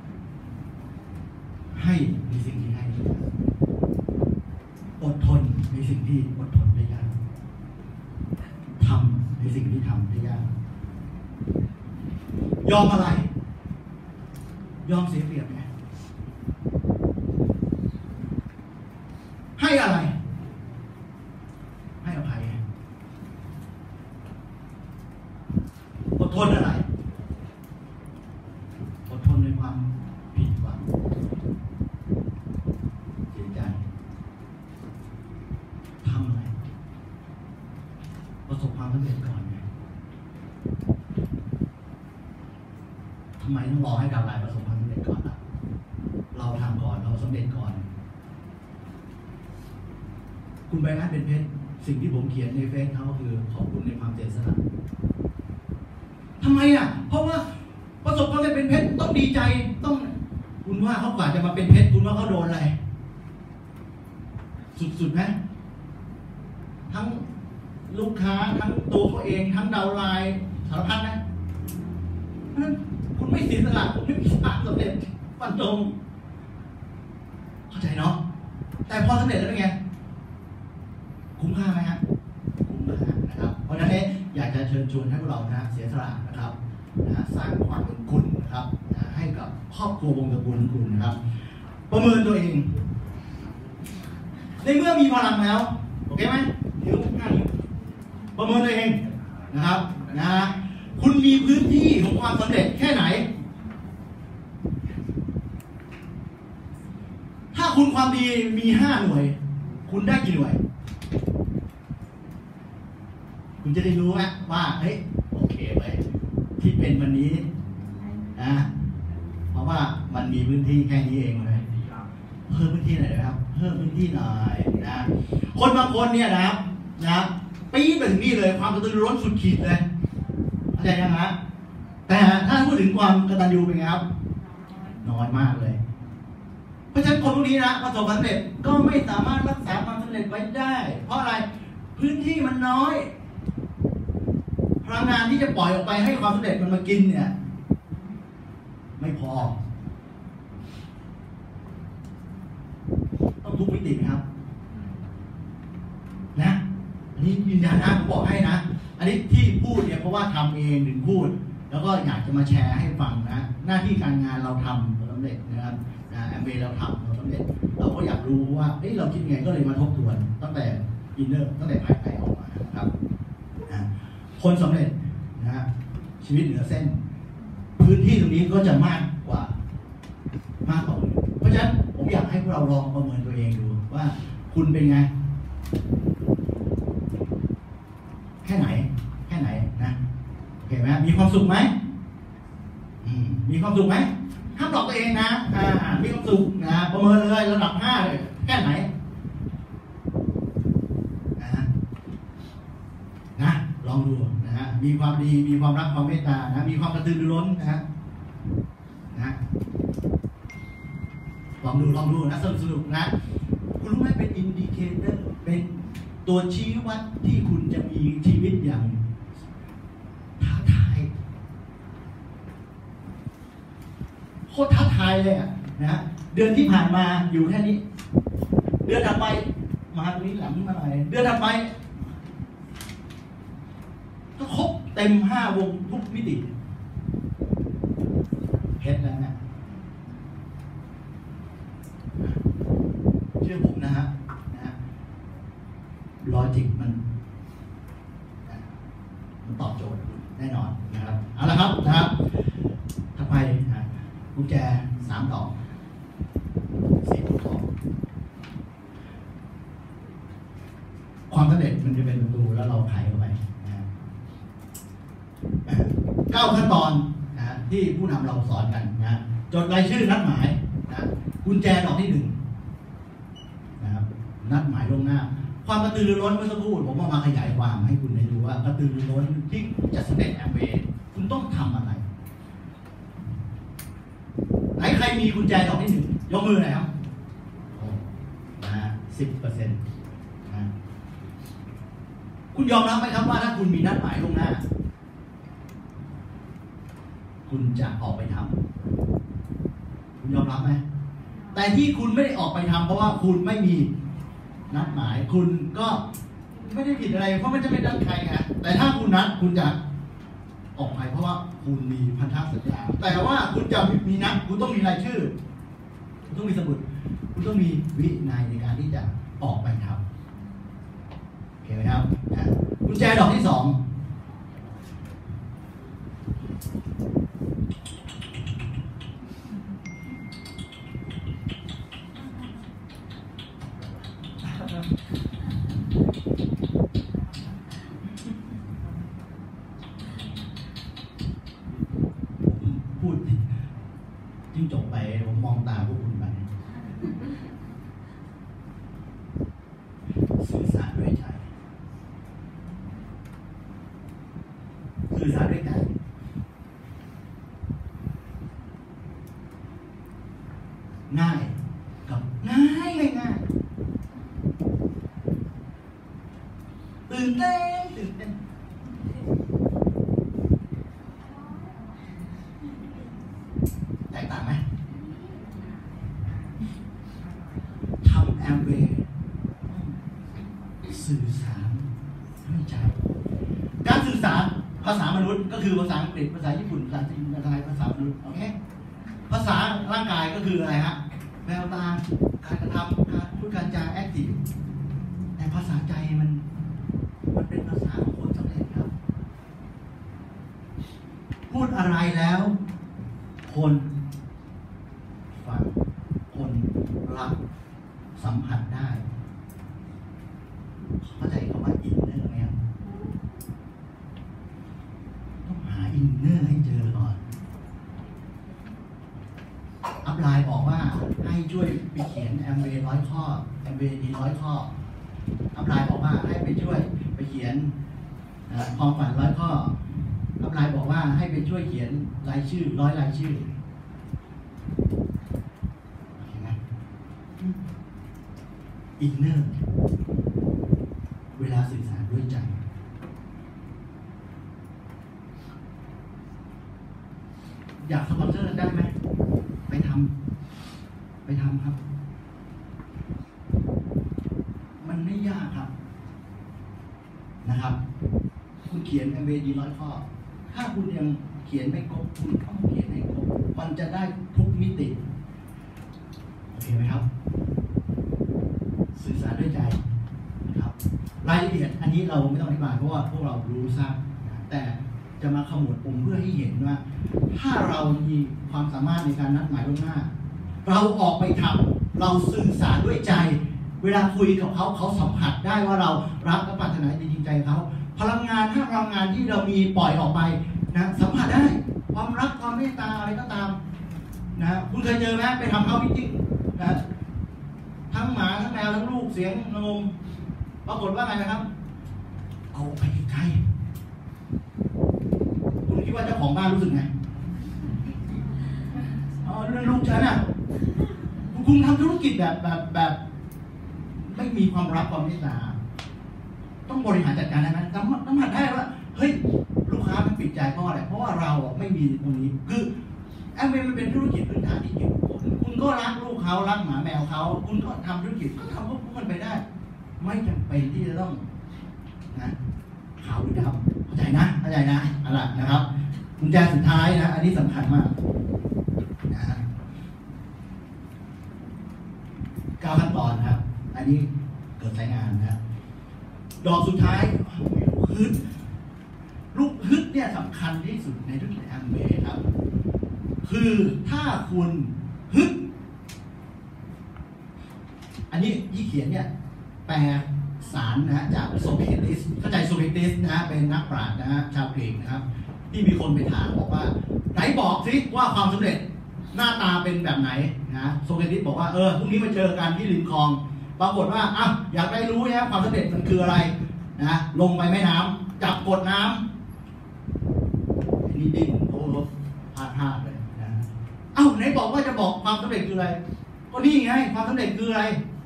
ให้ในสิ่งที่ให้ไม่ยากอดทนในสิ่งที่อดทนไม่ยากทำในสิ่งที่ทำไม่ยากยอมอะไรยอมเสียเปรียบไงให้อะไรให้อภัยอดทนอะไรอดทนในความผิดหวังเสียใจทำอะไรประสบความสำเร็จก่อนไงทำไมต้องรอให้ดาวไลน์ประสบความสำเร็จก่อนล่ะเราทำก่อนเราสำเร็จก่อนคุณใบหน้าเป็นเพชรสิ่งที่ผมเขียนในเฟซเขาคือขอบคุณในความเสียสละทำไมอ่ะเพราะว่าประสบความสำเร็จเป็นเพชรต้องดีใจต้องคุณว่าเขากว่าจะมาเป็นเพชรคุณว่าเขาโดนอะไรสุดๆไหมทั้งลูกค้าทั้งตัวเขาเองทั้งดาวไลน์สารพัดนะเพราะฉะนั้นคุณไม่เสียสละคุณไม่มีทางสำเร็จฟันธงเข้าใจเนาะแต่พอสำเร็จแล้วเป็นไงคุ้มค่าไหมฮะคุ้มค่านะครับเพราะฉะนั้นอยากจะเชิญชวนให้พวกเรานะเสียสละนะครับสร้างความเป็นคุณนะครับให้กับครอบครัววงตระกูลของคุณนะครับประเมินตัวเองในเมื่อมีพลังแล้วโอเคไหมนิ้ว5 นิ้วประเมินตัวเองนะครับนะคุณมีพื้นที่ของความสำเร็จแค่ไหนถ้าคุณความดีมี5 หน่วยคุณได้กี่หน่วยคุณจะได้รู้ว่าเฮ้ยโอเคไปที่เป็นวันนี้นะเพราะว่ามันมีพื้นที่แค่นี้เองเลยเพิ่มพื้นที่หน่อยนะครับเพิ่มพื้นที่หน่อยนะคนบางคนเนี่ยนะปี๊ดไปถึงนี่เลยความกระตือรือร้นสุดขีดเลยเข้าใจยังฮะแต่ถ้าพูดถึงความกตัญญูเป็นไงครับน้อยมากเลยเพราะฉะนั้นคนพวกนี้นะประสบความสำเร็จก็ไม่สามารถรักษาความสำเร็จไว้ได้เพราะอะไรพื้นที่มันน้อยพลังงานที่จะปล่อยออกไปให้ความสำเร็จมันมากินเนี่ยไม่พอต้องทุกมิติครับนะอันนี้ยืนยันนะผมบอกให้นะอันนี้ที่พูดเนี่ยเพราะว่าทำเองถึงพูดแล้วก็อยากจะมาแชร์ให้ฟังนะหน้าที่การงานเราทำเราสำเร็จนะครับแอมเบย์เราทำเราสำเร็จเราก็อยากรู้ว่าเราคิดไงก็เลยมาทบทวนตั้งแต่อินเนอร์ตั้งแต่ภายในออกมาครับคนสำเร็จนะฮะชีวิตเหนือเส้นพื้นที่ตรงนี้ก็จะมากกว่าเพราะฉะนั้นผมอยากให้พวกเราลองประเมินตัวเองดูว่าคุณเป็นไงแค่ไหนนะโอเคไหมมีความสุขไหมมีความสุขไหมห้ามหลอกตัวเองนะมีความสุขนะประเมินเลยระดับ5เลยแค่ไหนนะลองดูนะฮะมีความดีมีความรักความเมตตานะมีความกระตือรือร้นนะลองดูนะสนุกนะคุณรู้ไหมเป็นอินดิเคเตอร์เป็นตัวชี้วัดที่คุณจะมีชีวิตอย่างท้าทายโคตรท้าทายเลยนะเดือนที่ผ่านมาอยู่แค่นี้เดือนถัดไปมาตรงนี้แหลมมาหน่อยเดือนถัดไปก็ครบเต็ม5 วงทุกมิติเฮ็ดแล้วนะเชื่อผมนะฮะลอจิกมันตอบโจทย์แน่นอนนะครับเอาละครับนะครับถัดไปกุญแจ3 ดอก4 ดอกความสำเร็จมันจะเป็นประตูแล้วเราไขเข้าไปนะ9 ขั้นตอนนะที่ผู้นำเราสอนกันนะจดรายชื่อนัดหมายนะกุญแจดอกที่1นะครับนัดหมายล่วงหน้าความกระตือรือร้นเมื่อสักครู่ผมมาขยายความให้คุณได้ดูว่ากระตือรือร้นที่จะสำเร็จแอมเวย์คุณต้องทำอะไรไหนใครมีกุญแจดอกที่1ยกมือหน่อยครับ10%นะคุณยอมรับไหมครับว่าถ้าคุณมีนัดหมายล่วงหน้าคุณจะออกไปทำคุณยอมรับไหมแต่ที่คุณไม่ได้ออกไปทำเพราะว่าคุณไม่มีนัดหมายคุณก็ไม่ได้ผิดอะไรเพราะมันจะไม่นัดใครไงแต่ถ้าคุณนัดคุณจะออกไปเพราะว่าคุณมีพันธสัญญาแต่ว่าคุณจะมีนัดคุณต้องมีรายชื่อคุณต้องมีสมุดคุณต้องมีวินัยในการที่จะออกไปทำโอเคไหมครับกุญแจดอกที่2พูดจิ้งจกไปผมมองตาพวกคุณไปสื่อสารด้วยใจสื่อสารด้วยใจง่ายกับง่ายตื่นเต้นแตกต่างไหมทำแอมเวย์สื่อสารด้วยใจการสื่อสารภาษามนุษย์ก็คือภาษาอังกฤษภาษาญี่ปุ่นภาษาจีนภาษาไทยภาษามนุษย์โอเคภาษาร่างกายก็คืออะไรฮะแววตาการกระทำการพูดการจาแอคทีฟแต่ภาษาใจมันเป็นภาษาของคนสำเร็จครับพูดอะไรแล้วคนฟังคนรับสัมผัสได้เข้าใจคำว่าอินเนอร์ไหมครับต้องหาอินเนอร์ให้เจอก่อนอัพไลน์บอกว่าให้ช่วยไปเขียนแอมเวย์100 ข้อแอมเวย์ดี100 ข้ออัพไลน์บอกว่าให้ไปช่วยไปเขียนความฝัน100 ข้ออัพไลน์บอกว่าให้ไปช่วยเขียนรายชื่อ100 รายชื่อเห็นไหมอินเนอร์เวลาสื่อสารด้วยใจอยากสปอนเซอร์ได้ไหมไปทำครับมันไม่ยากครับนะครับคุณเขียน MBA 100 ข้อถ้าคุณยังเขียนไม่ครบคุณต้องเขียนให้ครบมันจะได้ทุกมิติโอเคไหมครับสื่อสารด้วยใจนะครับรายละเอียดอันนี้เราไม่ต้องอธิบายเพราะว่าพวกเรารู้ทราบแต่จะมาขมวดปมเพื่อให้เห็นว่าถ้าเรามีความสามารถในการนัดหมายล่วงหน้าเราออกไปทำเราสื่อสารด้วยใจเวลาคุยกับเขาสัมผัสได้ว่าเรารักและปรารถนาจริงใจเขาพลังงานที่เรามีปล่อยออกไปนะสัมผัสได้ความรักความเมตตาอะไรก็ตามนะคุณเคยเจอไหมไปทำเขาจริงๆนะทั้งหมาทั้งแมวทั้งลูกเสียงงงปรากฏว่าไงนะครับเอาไปไกลคุณคิดว่าเจ้าของบ้านรู้สึกไงเรื่องลูกฉันอ่ะคุณทำธุรกิจแบบไม่มีความรักความเมตตาต้องบริหารจัดการได้ไหมสัมผัสได้ว่าเฮ้ยลูกค้ามันปิดใจเพราะอะไรเพราะว่าเราไม่มีตรงนี้คือแอมเวย์มันเป็นธุรกิจพื้นฐานที่เกี่ยวกับคุณก็รักลูกเขารักหมาแมวเขาคุณก็ทำธุรกิจก็ทำพวกมันไปได้ไม่จำเป็นที่จะต้องนะขาวหรือดำเข้าใจนะอะไรนะครับกุญแจสุดท้ายนะอันนี้สำคัญมากนะ9 ขั้นตอนนะครับอันนี้เกิดใช้งานนะดอกสุดท้ายลูกฮึดเนี่ยสำคัญที่สุดในธุรกิจแอมเวย์ครับคือถ้าคุณฮึดอันนี้ที่เขียนเนี่ยแปลสารนะจากโซเครติสเข้าใจโซเครติสนะฮะเป็นนักปราชญ์นะฮะชาวกรีกนะครับที่มีคนไปถามบอกว่าไหนบอกสิว่าความสำเร็จหน้าตาเป็นแบบไหนนะโซเครติสบอกว่าพรุ่งนี้มาเจอกันที่ริมคลองปรากฏว่าอยากได้รู้นะความสำเร็จมันคืออะไรนะลงไปแม่น้ำจับกดน้ำนี่ดิ้นโอ้โหพลาดเลยนะไหนบอกว่าจะบอกความสำเร็จคืออะไรก็นี่ไงความสำเร็จคืออะไร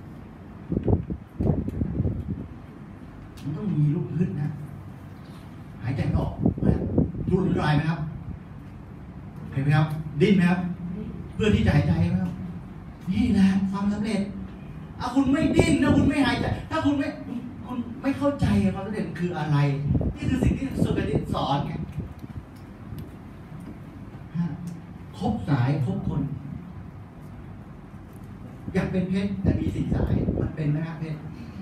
มันต้องมีลูกฮึดนะหายใจออกนะรูดหรือดรายไหมครับเห็นไหมครับดิ้นไหมครับเพื่อที่จะหายใจไหมครับนี่แหละความสำเร็จคุณไม่ดิ้นนะคุณไม่หายใจถ้าคุณไม่เข้าใจความสำเร็จคืออะไรนี่คือสิ่งที่โซเครติสสอนไงคบสายคบคนอยากเป็นเพชรแต่มี4 สายมันเป็นไหมครับเพชร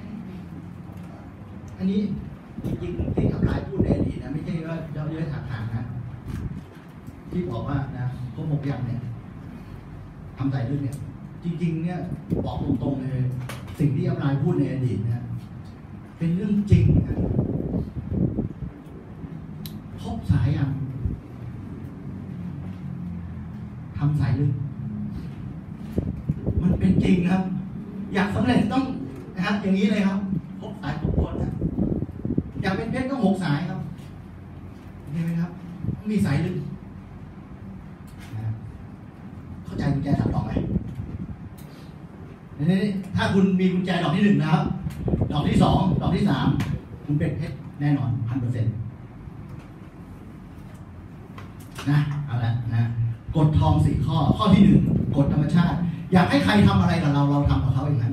อันนี้จริงๆที่ทำลายพูดในอดีตนะไม่ใช่ว่าเย้ยถักทางนะที่บอกว่านะครบ6 อย่างเนี่ยทำใส่เรื่องเนี่ยจริงๆเนี่ยบอกตรงๆเลยสิ่งที่ทำลายพูดในอดีตนะเป็นเรื่องจริงนะครบสายอย่างทำสายลึกมันเป็นจริงครับอยากสำเร็จต้องนะครับอย่างนี้เลยครับครบสายทุกคนนะอยากเป็นเพชรต้อง6 สายครับเห็นไหมครับต้องมีสายลึกนะเข้าใจกุญแจ3 ดอกไหมนี่ถ้าคุณมีกุญแจดอกที่1นะครับดอกที่2ดอกที่3คุณเป็นเพชรแน่นอน 100% นะเอาละนะกฎทอง4 ข้อข้อที่1กฎธรรมชาติอยากให้ใครทำอะไรกับเราทำกับเขาอย่างนั้น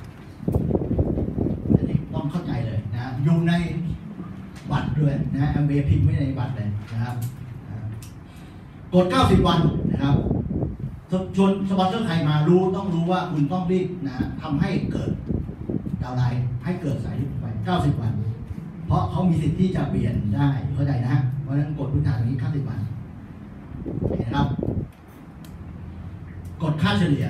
อันนี้ต้องเข้าใจเลยนะอยู่ในบัตรด้วยนะแอมเวย์พิมพ์ไว้ในบัตรเลยนะครับกฎ90 วันนะครับชวนสปอนเซอร์ใครมาต้องรู้ว่าคุณต้องรีบนะทำให้เกิดดาวไลน์ให้เกิดสายลุกไป90 วันเพราะเขามีสิทธิ์ที่จะเปลี่ยนได้เข้าใจนะเพราะฉะนั้นกฎพื้นฐานนี้90 วันนะครับกฎค่าเฉลี่ย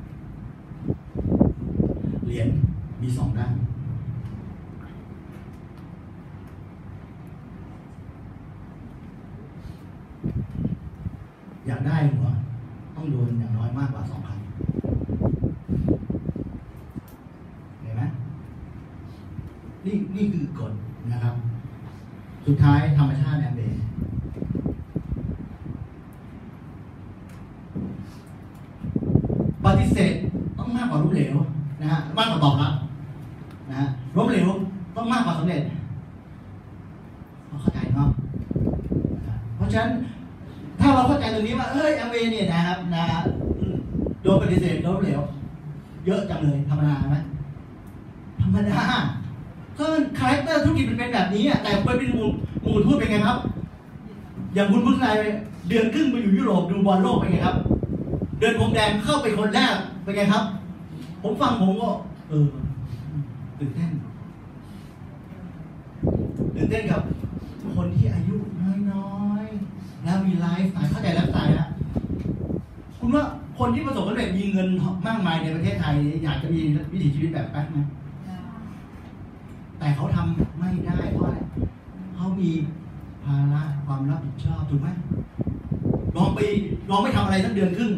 เหรียญมี2 ด้านอยากได้หัวต้องโดนอย่างน้อยมากกว่า2 ครั้งเห็นไหมนี่คือกฎนะครับสุดท้ายธรรมชาติแอมเบย์ปฏิเสธต้องมากกว่าล้มเหลวนะฮะมากกว่าตอบรับนะฮะล้มเหลวต้องมากกว่าสำเร็จเข้าใจเนาะเพราะฉะนั้นถ้าเราเข้าใจตรงนี้ว่าแอมเวย์เนี่ยนะครับนะโดนปฏิเสธล้มเหลวเยอะจังเลยธรรมดาไหมธรรมดาก็คาแรคเตอร์ธุรกิจมันเป็นแบบนี้แต่ไปเป็นหมู่ทูตเป็นไงครับอย่างคุณพุทธนายเดือนครึ่งไปอยู่ยุโรปดูบอลโลกเป็นไงครับเดินพรมแดงเข้าไปคนแรกเป็นไงครับผมฟังผมก็ตื่นเต้นกับคนที่อายุน้อยๆแล้วมีไลฟ์สไตล์เข้าใจไลฟ์สไตล์นะคุณว่าคนที่ประสบความสำเร็จมีเงินมากมายในประเทศไทยอยากจะมีวิถีชีวิตแบบแป๊บไหมแต่เขาทำไม่ได้เพราะอะไรเขามีภาระความรับผิดชอบถูกไหมลองไม่ทำอะไรสักเดือนครึ่ง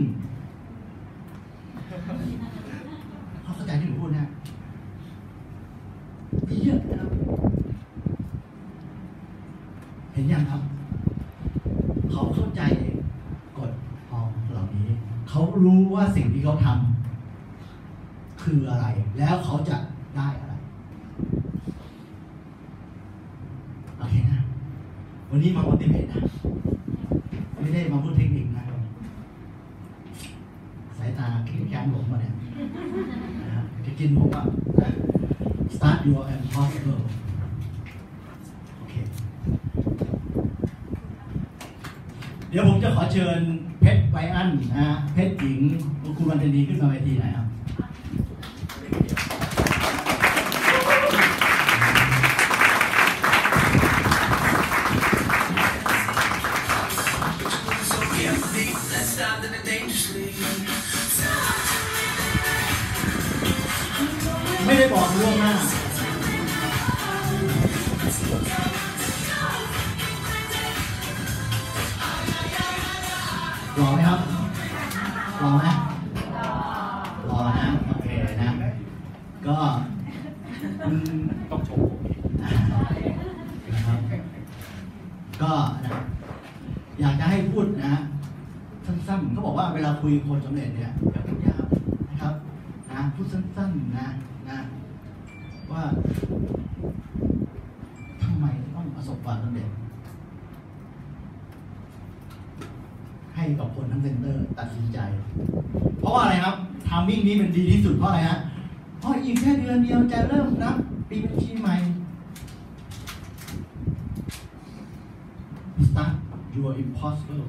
เขาเข้าใจที่ผมพูดนะเยอะนะครับเห็นยังครับเขาเข้าใจกฎทองเหล่านี้เขารู้ว่าสิ่งที่เขาทำคืออะไรแล้วเขาจะได้อะไรโอเคนะวันนี้มาพูดเทคนิคนะไม่ได้มาพูดเทคนิคนะสายตาแข็งๆผมมาเนี่ยจะกินผมอ่ะ start your impossible โอเคเดี๋ยวผมจะขอเชิญเพชรไบอันนะฮะเพชรหญิงคุณวันเดนีขึ้นมาเวทีหน่อยครับไม่ได้บอกล่วงหน้ารอไหมครับรอไหมรอนะโอเคนะก็คุณต้องชมนะครับก็นะอยากจะให้พูดนะสั้นๆเขาบอกว่าเวลาคุยคนสำเร็จเนี่ยอย่าพูดยาวนะครับนะพูดสั้นๆนะว่าทำไมต้องประสบความสำเร็จให้กับคนทั้งเซ็นเตอร์ตัดสินใจเพราะว่าอะไรครับไทมิ่งนี้มันดีที่สุดเพราะอะไรฮะเพราะอีกแค่เดือนเดียวจะเริ่มนับปีบัญชีใหม่ Start your impossible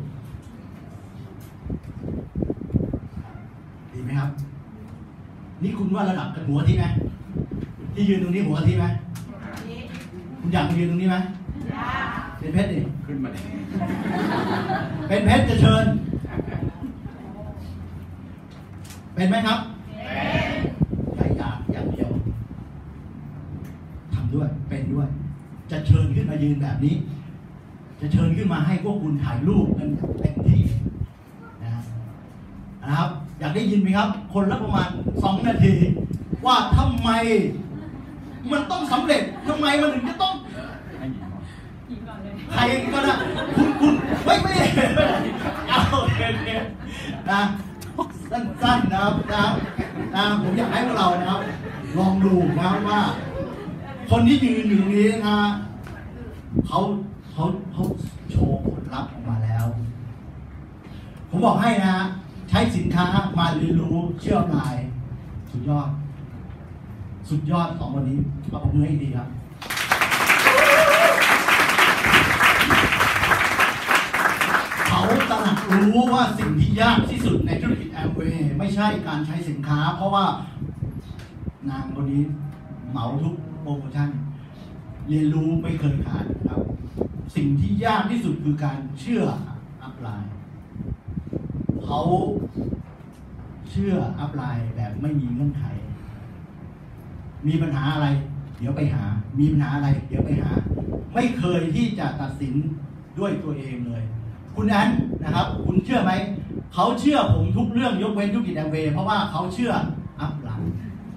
ดีไหมครับนี่คุณว่าระดับกับหัวที่ไหมที่ยืนตรงนี้หัวที่ไหมคุณอยากมายืนตรงนี้ไหมเป็นเพชรดิขึ้นมาดิเป็นเพชรจะเชิญเป็นไหมครับเป็นอย่างเดียวทำด้วยเป็นด้วยจะเชิญขึ้นมายืนแบบนี้จะเชิญขึ้นมาให้พวกคุณถ่ายรูปกันเต็มที่นะครับอยากได้ยินไหมครับคนละประมาณ2 นาทีว่าทำไมมันต้องสำเร็จทำไมมันถึงจะต้องใครก็ได้คุณไม่เอานะสั้นๆนะผมอยากให้พวกเรานะครับลองดูนะว่าคนที่ยืนอยู่ตรงนี้นะเขาโชว์ผลลัพธ์ออกมาแล้วผมบอกให้นะใช้สินค้ามาเรียนรู้เชื่อมลายสุดยอด2 วันนี้เอาผมให้ดีครับเขาตระหนักรู้ว่าสิ่งที่ยากที่สุดในธุรกิจแอมเวย์ไม่ใช่การใช้สินค้าเพราะว่านางคนนี้เหมาทุกโปรโมชั่นเรียนรู้ไม่เคยขาดครับสิ่งที่ยากที่สุดคือการเชื่ออัพไลน์เขาเชื่ออัพไลน์แบบไม่มีเงื่อนไขมีปัญหาอะไรเดี๋ยวไปหามีปัญหาอะไรเดี๋ยวไปหาไม่เคยที่จะตัดสินด้วยตัวเองเลยคุณแอนนะครับคุณเชื่อไหมเขาเชื่อผมทุกเรื่องยกเว้นธุรกิจแอมเวย์เพราะว่าเขาเชื่ออัพไลน์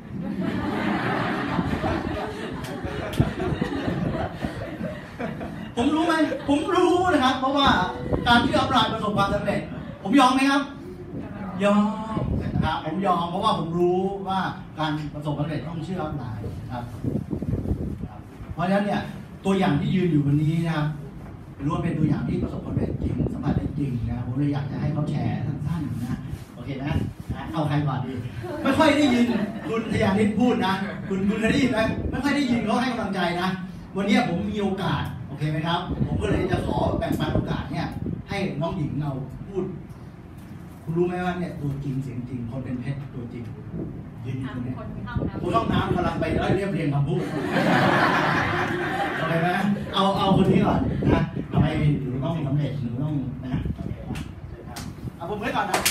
ผมรู้ไหมผมรู้นะครับเพราะว่าการเชื่ออัพไลน์ประสบความสำเร็จผมยอมไหมครับยอมนะครับผมยอมเพราะว่าผมรู้ว่าการประสบความสำเร็จต้องเชื่ออัพไลน์ครับเพราะฉะนั้นเนี่ยตัวอย่างที่ยืนอยู่วันนี้นะครับล้วนเป็นตัวอย่างที่ประสบความสำเร็จจริงสัมผัสได้จริงนะผมเลยอยากจะให้เขาแชร์สั้นๆนะโอเคนะเอาใครก่อนดีไม่ค่อยได้ยินคุณทยานิชพูดนะคุณเคยได้ยินไหมไม่ค่อยได้ยินเขาให้กำลังใจนะวันนี้ผมมีโอกาสโอเคไหมครับผมก็เลยจะขอแบ่งปันโอกาสเนี่ยให้น้องหญิงเราพูดคุณรู้ไหมว่าเนี่ยตัวจริงเสียงจริงคนเป็นเพชรตัวจริงยืนอยู่ตรงนี้คนห้องน้ำกำลังไปเรียบเรียงคำพูดโอเคไหมเอาคนนี้ก่อนนะทำไมหนูต้องสำเร็จหนูต้องนะโอเคครับเอาผมไว้ก่อนนะ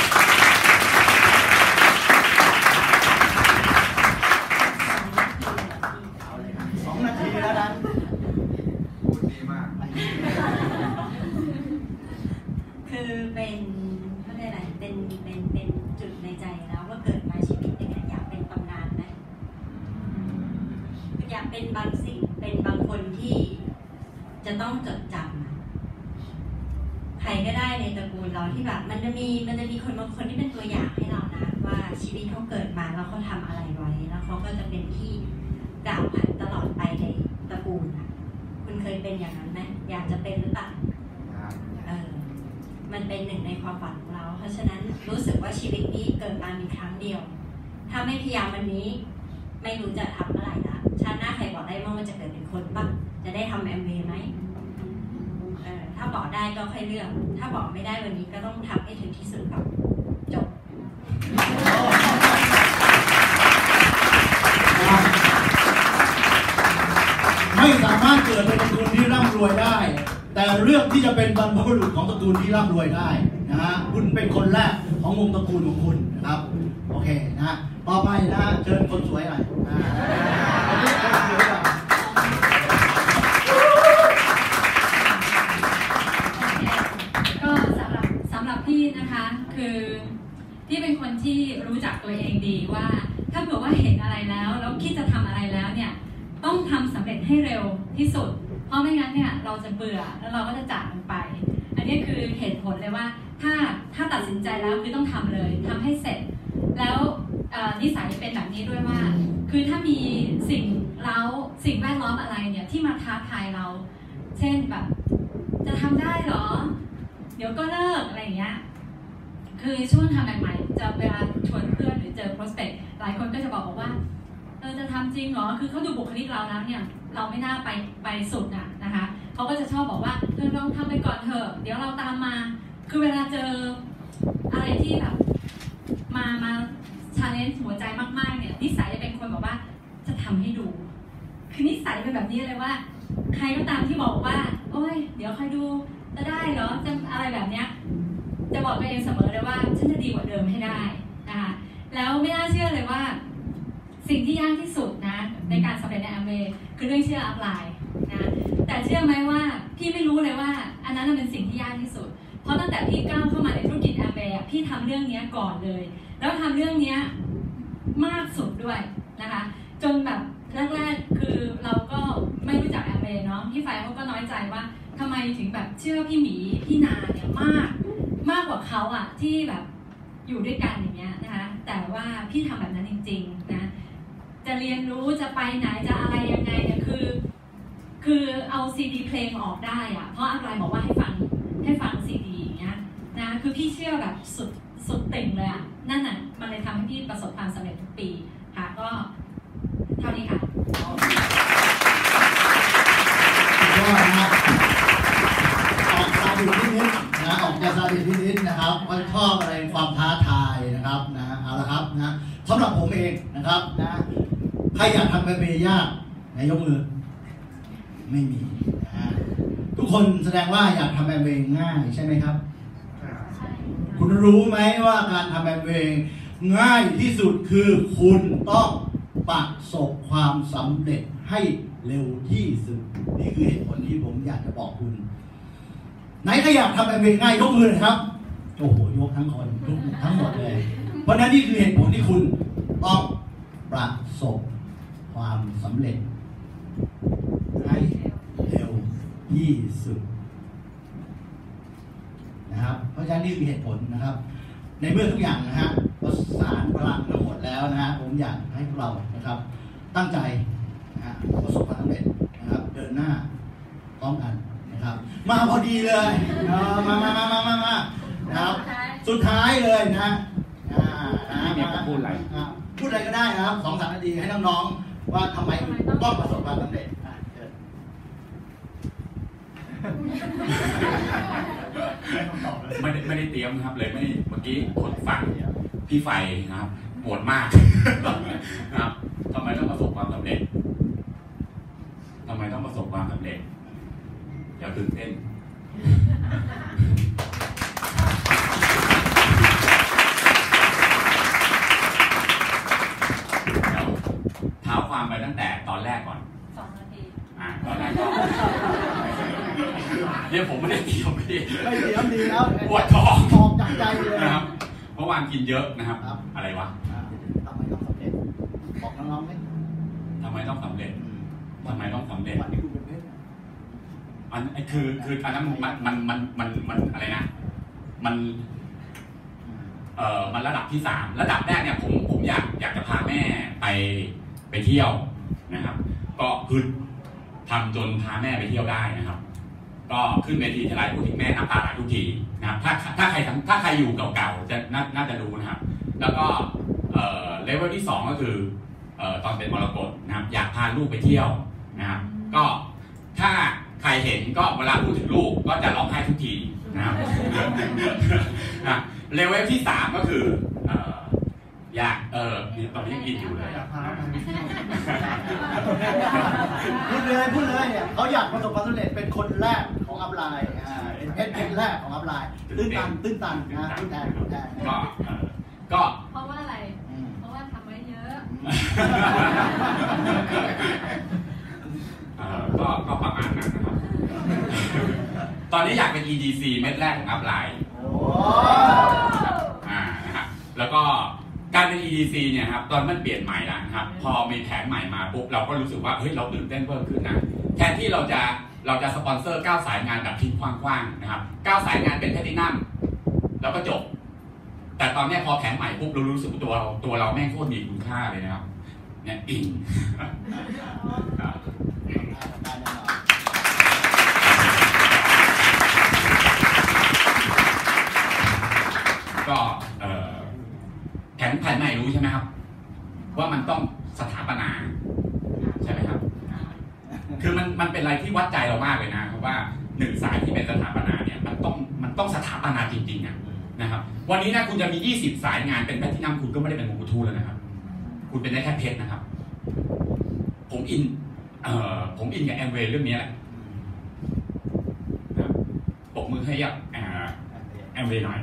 2 นาทีแล้วนะพูดดีมากคือเป็นเขาเรียกอะไรเป็นจุดในใจแล้วว่าเกิดมาชีวิตอย่างเงี้ยอยากเป็นตำนานไหมอยากเป็นบางสิ่งเป็นบางคนที่จะต้องจดจำใครก็ได้ในตระกูลเราที่แบบมันจะมีคนบางคนที่เป็นตัวอย่างให้เรานะว่าชีวิตเขาเกิดมาแล้วเขาทำอะไรไว้แล้วเขาก็จะเป็นที่กล่าวขานตลอดไปในตระกูลนะคุณเคยเป็นอย่างนั้นไหมอยากจะเป็นหรือเปล่ามันเป็นหนึ่งในความฝันของเราเพราะฉะนั้นรู้สึกว่าชีวิตนี้เกิดมามีครั้งเดียวถ้าไม่พยายามวันนี้ไม่รู้จะทำเมื่อไหร่ละชาติหน้าใครบอกได้ว่ามันจะเกิดเป็นคนบ้างจะได้ทำแอมเวย์ไหมถ้าบอกได้ก็ค่อยเลือกถ้าบอกไม่ได้วันนี้ก็ต้องทำให้ถึงที่สุดครับจบไม่สามารถเกิดเป็นตระกูลที่ร่ำรวยได้ แต่เลือกที่จะเป็นบรรพบุรุษของตระกูลที่ร่ำรวยได้นะฮะคุณเป็นคนแรกของวงตระกูลของคุณนะครับโอเคนะฮะต่อไปนะฮะเชิญคนสวยหน่อยก็สำหรับพี่นะคะคือพี่เป็นคนที่รู้จักตัวเองดีว่าถ้าเผื่อว่าเห็นอะไรแล้วคิดจะทำอะไรแล้วเนี่ยต้องทำสำเร็จให้เร็วที่สุดเพราะไม่งั้นเนี่ยเราจะเบื่อแล้วเราก็จะจากมันไปอันนี้คือเหตุผลเลยว่าถ้าตัดสินใจแล้วคือต้องทำเลยทำให้เสร็จแล้วนิสัยเป็นแบบนี้ด้วยว่าคือถ้ามีสิ่งแวดล้อมอะไรเนี่ยที่มาท้าทายเราเช่นแบบจะทำได้เหรอเดี๋ยวก็เลิกอะไรอย่างเงี้ยคือช่วงทำใหม่ๆจะเวลาชวนเพื่อนหรือเจอ prospect หลายคนก็จะบอกว่าจะทำจริงเหรอคือเขาดูบุคลิกเราแล้วเนี่ยเราไม่น่าไปสุดนะคะเขาก็จะชอบบอกว่าเธอลองทำไปก่อนเถอะเดี๋ยวเราตามมาคือเวลาเจออะไรที่แบบมาchallenge หัวใจมากๆเนี่ยนิสัยจะเป็นคนบอกว่าจะทำให้ดูคือนิสัยเป็นแบบนี้เลยว่าใครก็ตามที่บอกว่าโอ้ยเดี๋ยวใครดูจะได้เหรอจะอะไรแบบเนี้ยจะบอกตัวเองเสมอเลยว่าฉันจะดีกว่าเดิมให้ได้นะคะแล้วไม่น่าเชื่อเลยว่าสิ่งที่ยากที่สุดนะในการสำเร็จในAmwayคือเรื่องเชื่ออัพไลน์นะแต่เชื่อไหมว่าพี่ไม่รู้เลยว่าอันนั้นเป็นสิ่งที่ยากที่สุดเพราะตั้งแต่พี่ก้าวเข้ามาในธุรกิจAmwayพี่ทำเรื่องนี้ก่อนเลยแล้วทำเรื่องนี้มากสุดด้วยนะคะจนแบบแรกๆคือเราก็ไม่รู้จักAmwayเนาะพี่ไฟเขาก็น้อยใจว่าทำไมถึงแบบเชื่อพี่หมีพี่นาเนี่ยมากกว่าเขาอะที่แบบอยู่ด้วยกันอย่างเงี้ยนะคะแต่ว่าพี่ทำแบบนั้นจริงๆนะจะเรียนรู้จะไปไหนจะอะไรยังไงเนี่ยคือเอาซีดีเพลงออกได้อะเพราะอะไรบอกว่าให้ฟังซีดีอย่างเงี้ยนะคือพี่เชื่อแบบสุดติ่งเลยอะนั่นน่ะมันเลยทำให้พี่ประสบความสำเร็จทุกปีค่ะก็เท่านี้ค่ะก็นะออกซาดิสนิดนะออกจากซาดิสนิดนะครับก็ชอบอะไรความท้าทายนะครับนะเอาละครับนะสำหรับผมเองนะครับนะใครอยากทำAmwayยากไหนยกมือไม่มีนะทุกคนแสดงว่าอยากทำAmwayง่ายใช่ไหมครับคุณรู้ไหมว่าการทำAmwayง่ายที่สุดคือคุณต้องประสบความสำเร็จให้เร็วที่สุดนี่คือเหตุผลที่ผมอยากจะบอกคุณไหนใครอยากทำAmwayง่ายยกมือครับโอ้โหยกทั้งคนยกทั้งหมดเลยเพราะนั้นนี่คือเหตุผลที่คุณต้องประสบความสำเร็จให้เร็วที่สุดนะครับเพราะฉะนั้นนี่คือเหตุผลนะครับในเมื่อทุกอย่างนะฮะประสานพลังทั้งหมดแล้วนะฮะผมอยากให้พวกเรานะครับตั้งใจนะฮะประสบความสำเร็จนะครับเดินหน้าพร้อมกันนะครับมาพอดีเลยมานะครับสุดท้ายเลยนะมีพูดอะไรพูดอะไรก็ได้นะครับ2-3 นาทีให้น้องๆว่าทำไมต้องประสบความสำเร็จไม่ได้เตรียมนะครับเลยไม่เมื่อกี้คนฟังพี่ไฟนะครับโหดมากนะครับทำไมต้องประสบความสำเร็จทำไมต้องประสบความสำเร็จอย่าตื่นเต้นเท้าความไปตั้งแต่ตอนแรกก่อน 2 นาทีตอนแรกก็เนี่ยผมไม่ได้เตรียมดีแล้วปวดท้องออกจากใจเลยนะครับเพราะวานกินเยอะนะครับอะไรวะทำไมต้องสำเร็จบอกน้องๆไหมทำไมต้องสำเร็จวันนี้คุณเป็นเพชรอันคืออันนั้นมันอะไรนะมันระดับที่3ระดับแรกเนี่ยผมอยากจะพาแม่ไปเที่ยวนะครับก็คือทำจนพาแม่ไปเที่ยวได้นะครับก็ขึ้นเวทีทีไรพูดถึงแม่น้ำตาไหลทุกทีนะครับถ้าใครอยู่เก่าๆจะน่าจะรู้นะครับแล้วก็เลเวลที่2ก็คือตอนเป็นมรกตนะครับอยากพาลูกไปเที่ยวนะครับก็ถ้าใครเห็นก็เวลาพูดถึงลูกก็จะร้องไห้ทุกทีนะครับเลเวลที่3ก็คืออยากตอนนี้ยังอินอยู่เลยพูดเลยเนี่ยเขาอยากประสบความสำเร็จเป็นคนแรกของอัพไลน์เป็นเพชรแรกของอัพไลน์ตื้นตันนะตื้นแทนก็เพราะว่าอะไรเพราะว่าทำไว้เยอะก็ประมาณนั้นนะครับตอนนี้อยากเป็น EDC เม็ดแรกของอัพไลน์นะครับแล้วก็การเป็น EDC เนี่ยครับตอนมันเปลี่ยนใหม่แล้วครับพอมีแผนใหม่มาปุ๊บเราก็รู้สึกว่าเฮ้ยเราตื่นเต้นเพิ่มขึ้นนะแทนที่เราจะสปอนเซอร์9สายงานแบบทิ้งกว้างๆนะครับ9สายงานเป็นแพลตินัมแล้วก็จบแต่ตอนนี้พอแผนใหม่ปุ๊บเรารู้สึกตัวเราแม่งโคตรมีคุณค่าเลยนะครับเนี่ยอินก็แผนใหม่รู้ใช่ไหมครับว่ามันต้องสถาปนาใช่ไหมครับคือมันเป็นอะไรที่วัดใจเรามากเลยนะเพราะว่า1สายที่เป็นสถาปนาเนี่ยมันต้องสถาปนาจริงๆนะครับวันนี้นะคุณจะมี20สายงานเป็นแพลตินัมคุณก็ไม่ได้เป็นมงกุฎทูแล้วนะครับคุณเป็นได้แค่เพชรนะครับผมอินกับแอมเวย์เรื่องนี้แหละปรบมือให้กับแอมเวย์หน่อย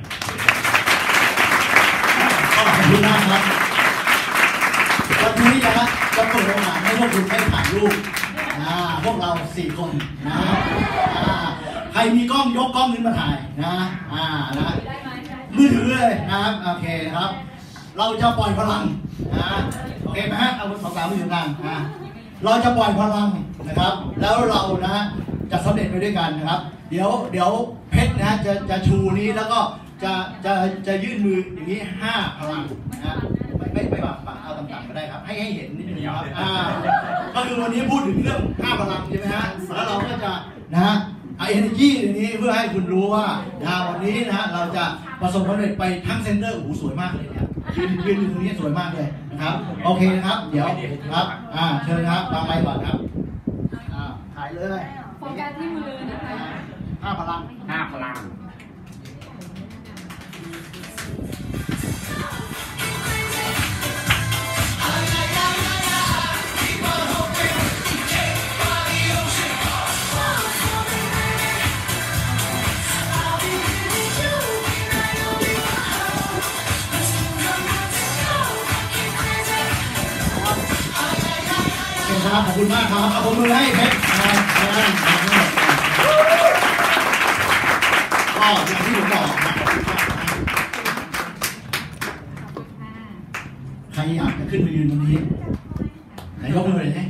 ขอบคุณมากครับวันนี้นะครับจะเปิดโอกาสให้พวกคุณได้ถ่ายรูปพวกเรา4คนนะใครมีกล้องยกกล้องขึ้นมาถ่ายนะมือถือเลยนะครับโอเคครับเราจะปล่อยพลังนะโอเคไหมฮะเอาสาวๆมือถือกลางเราจะปล่อยพลังนะครับแล้วเรานะจะสำเร็จไปด้วยกันนะครับเดี๋ยวเพชรนะจะชูนี้แล้วก็จะยื่นมืออย่างนี้5พลังนะไม่แบบเอาต่ำๆก็ได้ครับให้เห็นนิดนึงครับก็คือวันนี้พูดถึงเรื่อง5พลังใช่ไหมฮะแล้วเราก็จะนะฮะenergy ในนี้เพื่อให้คุณรู้ว่าวันนี้นะเราจะประสบความสำเร็จไปทั้งเซ็นเตอร์โอ้โหสวยมากเลยเนี่ยยืนอยู่ตรงนี้สวยมากเลยนะครับโอเคนะครับเดี๋ยวครับเชิญครับวางไมค์ก่อนครับถ่ายเลยโฟกัสที่มือนะคะ 5พลัง 5พลังขอบคุณมากครับเอาผมมือให้เพชรก็อย่างที่ผมบอกใครอยากจะขึ้นไปยืนตรงนี้ไหนยกมือเลย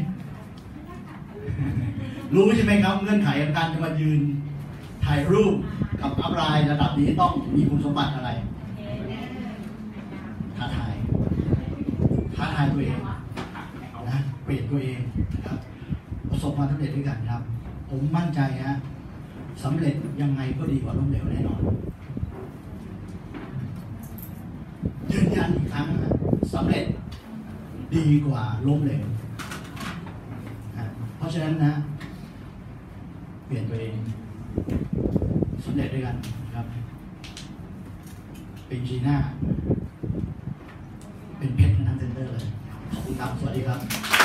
รู้ใช่ไหมครับเงื่อนไขการจะมายืนถ่ายรูปกับอัพไลน์ระดับนี้ต้องมีคุณสมบัติอะไรท้าทายตัวเองนะเปลี่ยนตัวเองนะครับประสบความสำเร็จด้วยกันครับผมมั่นใจฮะสำเร็จยังไงก็ดีกว่าล้มเหลวแน่นอนยืนยันอีกครั้งสำเร็จดีกว่าล้มเหลวเพราะฉะนั้นนะเปลี่ยนตัวเองสำเร็จด้วยกันครับเป็นจีน่าเป็นเพชรทั้งเซ็นเตอร์เลยขอบคุณครับสวัสดีครับ